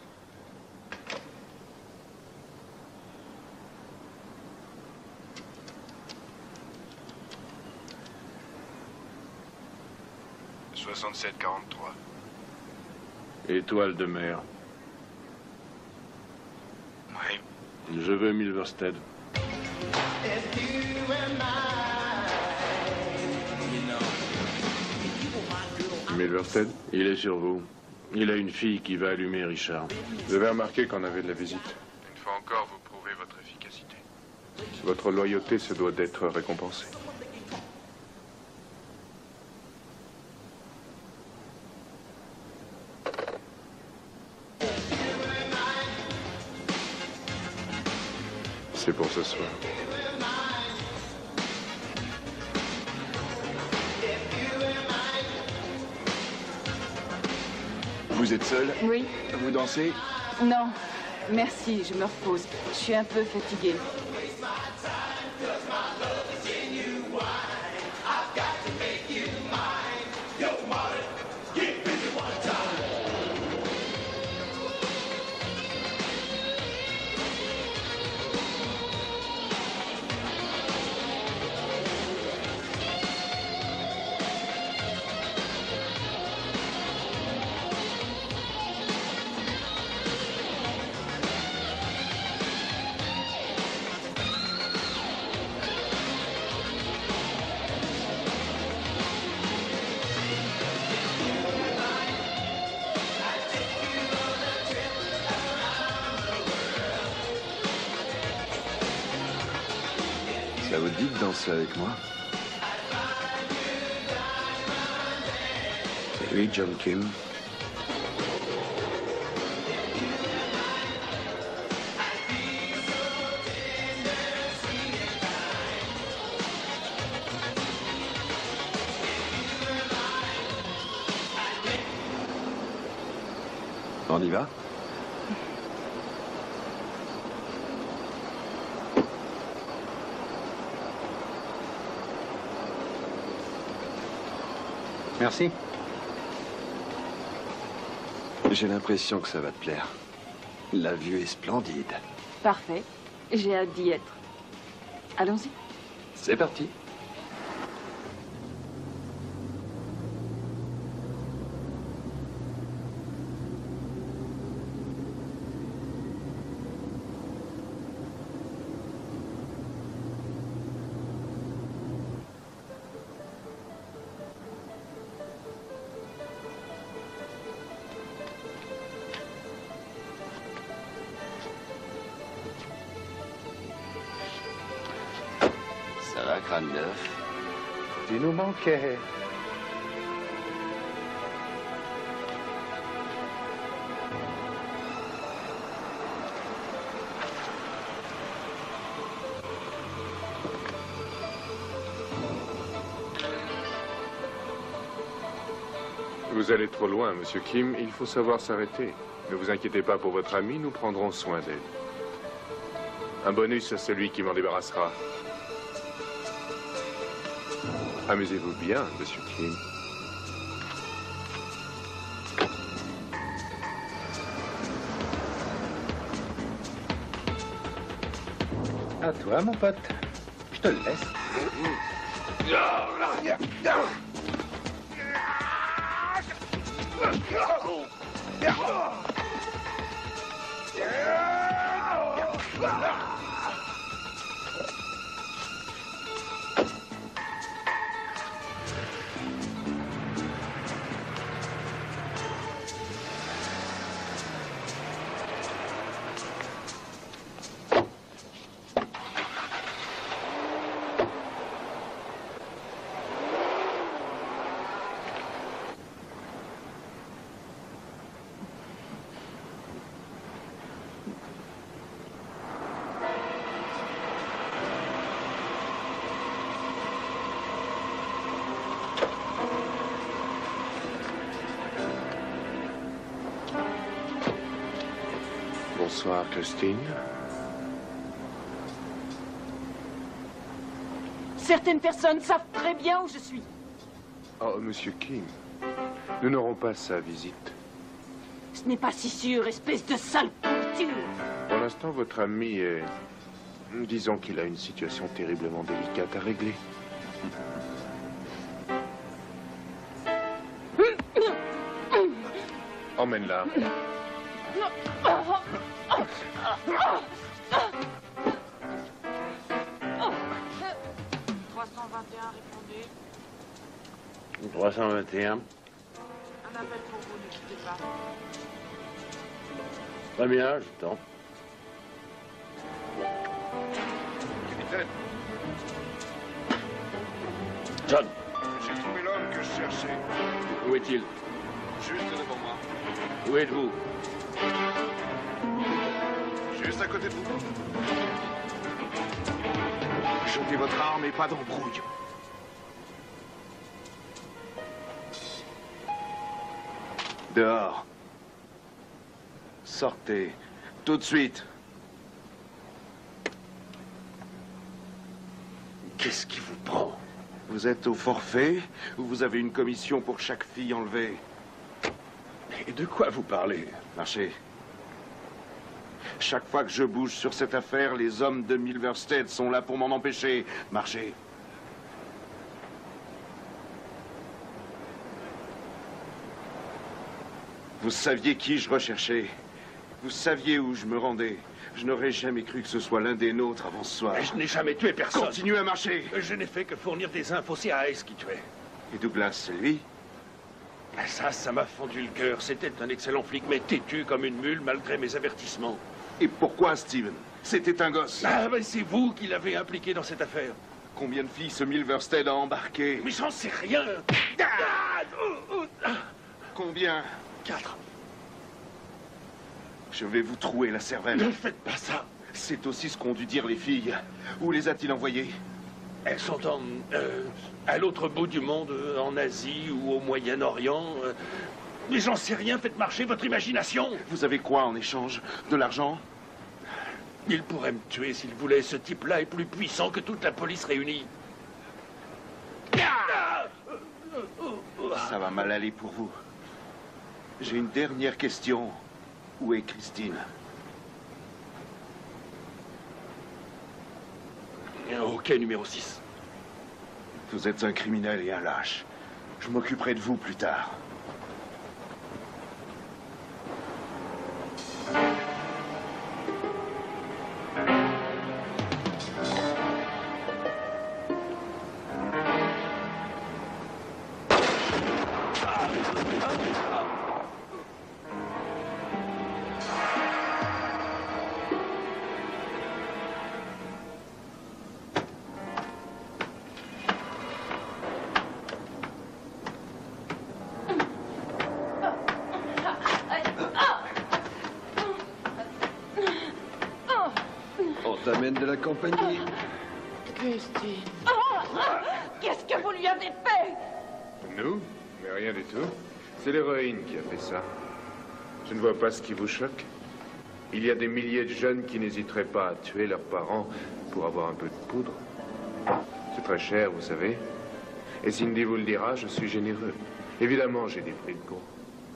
soixante-sept quarante-trois. Étoile de mer. Oui. Je veux Milverstead. Milverstead? Il est sur vous. Il a une fille qui va allumer Richard. Vous avez remarqué qu'on avait de la visite. Une fois encore, vous prouvez votre efficacité. Votre loyauté se doit d'être récompensée. C'est pour ce soir. Vous êtes seul? Oui. Vous dansez? Non, merci, je me repose. Je suis un peu fatiguée. Ça vous dit de danser avec moi? C'est lui, John Kim. On y va? Merci. J'ai l'impression que ça va te plaire. La vue est splendide. Parfait. J'ai hâte d'y être. Allons-y. C'est parti. Ça va, crâne neuf? Tu nous manquais. Vous allez trop loin, Monsieur Kim. Il faut savoir s'arrêter. Ne vous inquiétez pas pour votre ami, nous prendrons soin d'elle. Un bonus à celui qui m'en débarrassera. Amusez-vous bien, Monsieur Kim. À toi, mon pote. Je te le laisse. Bonsoir, Christine. Certaines personnes savent très bien où je suis. Oh, Monsieur Kim, nous n'aurons pas sa visite. Ce n'est pas si sûr, espèce de sale pourriture. Pour l'instant, votre ami est... Disons qu'il a une situation terriblement délicate à régler. Emmène-la. trois cent vingt et un, répondez. trois cent vingt et un. Un appel pour vous, ne quittez pas. Très bien, j'attends. Capitaine. John. J'ai trouvé l'homme que je cherchais. Où est-il? Juste devant moi. Où êtes-vous? Juste à côté de vous. Jetez votre arme et pas d'embrouille. Dehors. Sortez. Tout de suite. Qu'est-ce qui vous prend? Vous êtes au forfait ou vous avez une commission pour chaque fille enlevée? Et de quoi vous parlez? Marchez. Chaque fois que je bouge sur cette affaire, les hommes de Milverstead sont là pour m'en empêcher. Marchez. Vous saviez qui je recherchais. Vous saviez où je me rendais. Je n'aurais jamais cru que ce soit l'un des nôtres avant ce soir. Mais je n'ai jamais tué personne. Continuez à marcher. Je n'ai fait que fournir des infos. C'est Hayes qui tuait. Et Douglas, c'est lui? Ça, ça m'a fondu le cœur. C'était un excellent flic, mais têtu comme une mule malgré mes avertissements. Et pourquoi, Steven? C'était un gosse. Ah, mais c'est vous qui l'avez impliqué dans cette affaire. Combien de filles ce Milverstead a embarqué? Mais j'en sais rien. Combien? Quatre. Je vais vous trouer la cervelle. Ne faites pas ça. C'est aussi ce qu'ont dû dire les filles. Où les a-t-il envoyées? Elles sont en... Euh, à l'autre bout du monde, en Asie ou au Moyen-Orient. Mais j'en sais rien, faites marcher votre imagination. Vous avez quoi en échange? De l'argent? Il pourrait me tuer s'il voulait. Ce type-là est plus puissant que toute la police réunie. Ça va mal aller pour vous. J'ai une dernière question. Où est Christine? Ok, numéro six. Vous êtes un criminel et un lâche. Je m'occuperai de vous plus tard. T'amène de la compagnie. Christine. Oh, qu'est-ce que vous lui avez fait? Nous? Mais rien du tout. C'est l'héroïne qui a fait ça. Je ne vois pas ce qui vous choque. Il y a des milliers de jeunes qui n'hésiteraient pas à tuer leurs parents pour avoir un peu de poudre. C'est très cher, vous savez. Et Cindy vous le dira, je suis généreux. Évidemment, j'ai des prix de gros.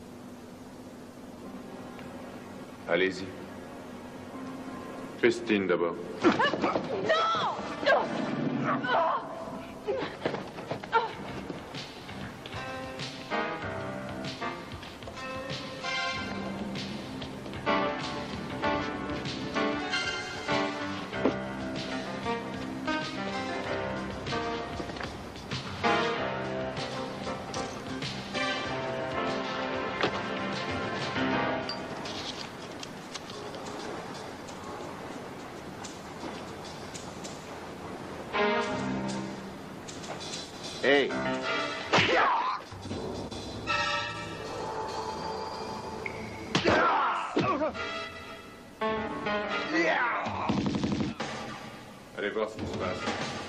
Allez-y. Christine, d'abord. Non! Non! Hey! Allez voir ce qui se passe.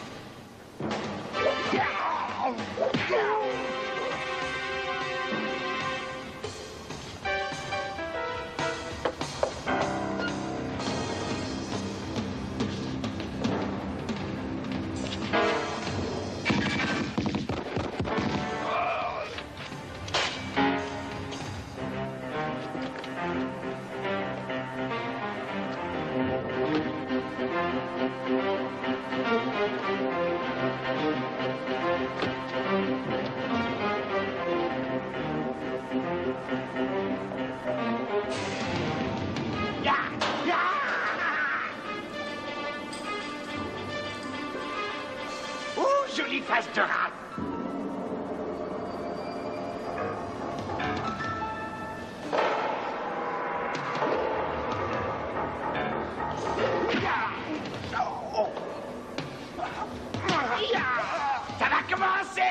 Ouh, jolie face de rat. Ça va commencer.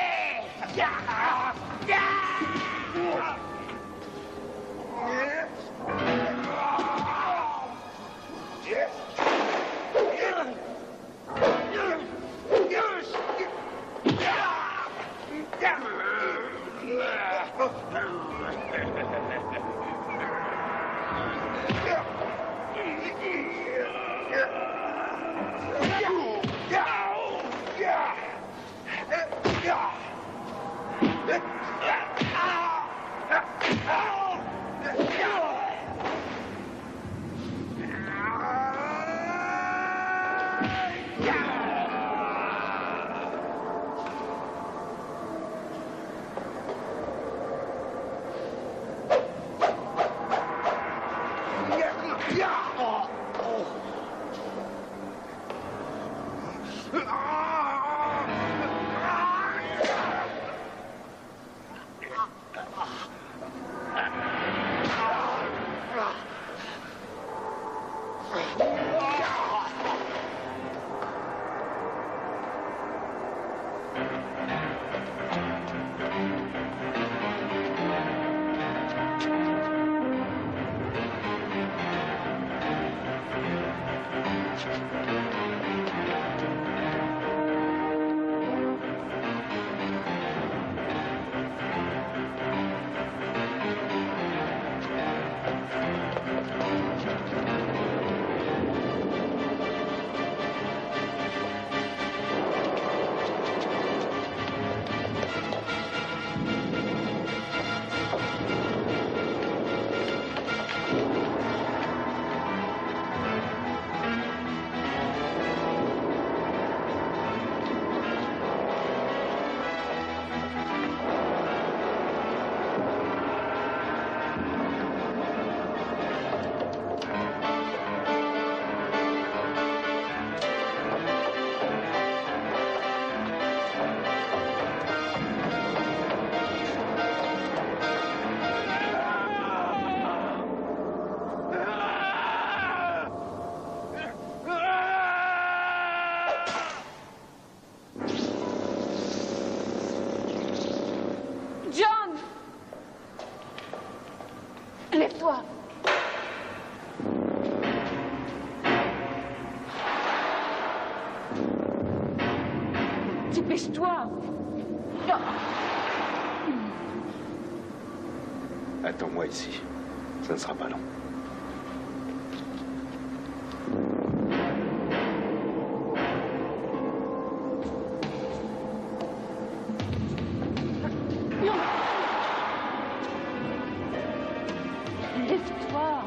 Lève-toi. Dépêche-toi. Attends-moi ici. Ça ne sera pas long. Lève-toi.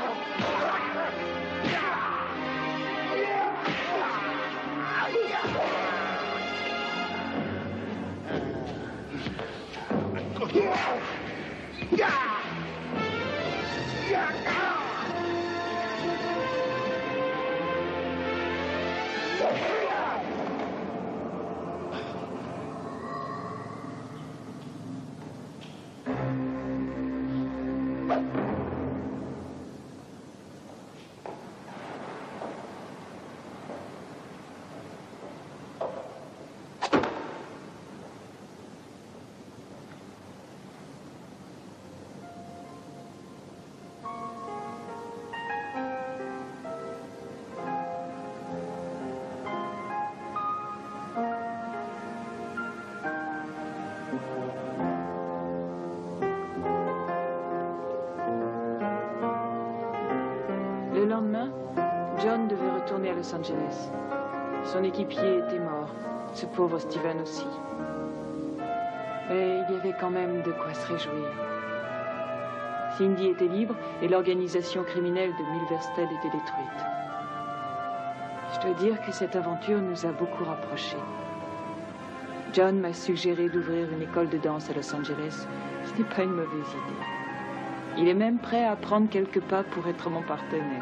Yeah! à Los Angeles. Son équipier était mort, ce pauvre Steven aussi. Mais il y avait quand même de quoi se réjouir. Cindy était libre et l'organisation criminelle de Milversted était détruite. Je dois dire que cette aventure nous a beaucoup rapprochés. John m'a suggéré d'ouvrir une école de danse à Los Angeles. Ce n'est pas une mauvaise idée. Il est même prêt à prendre quelques pas pour être mon partenaire.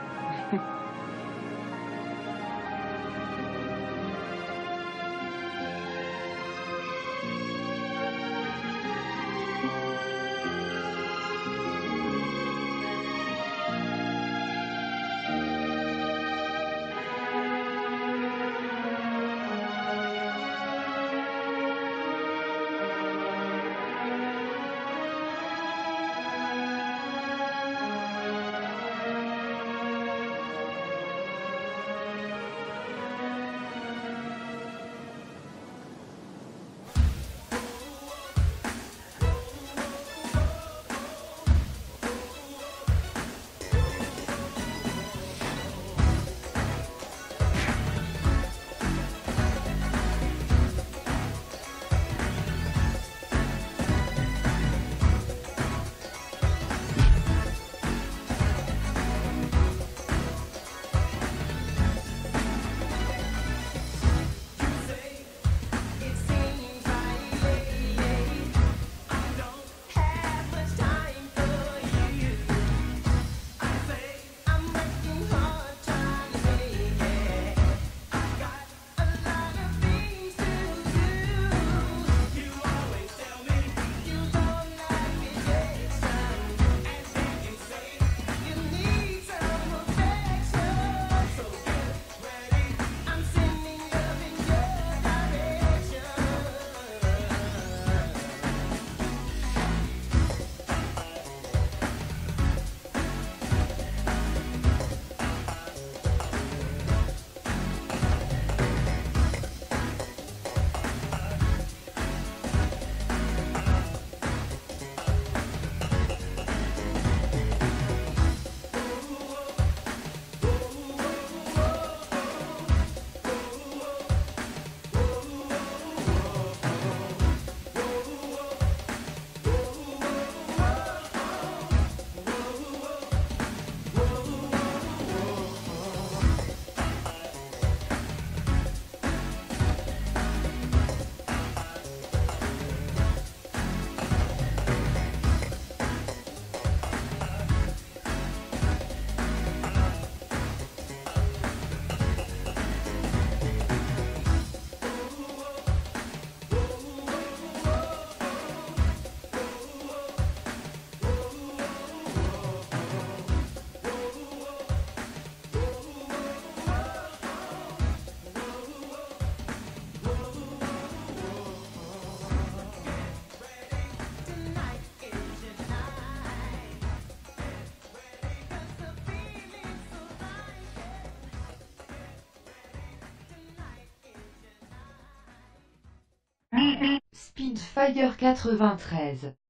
Speedfire quatre-vingt-treize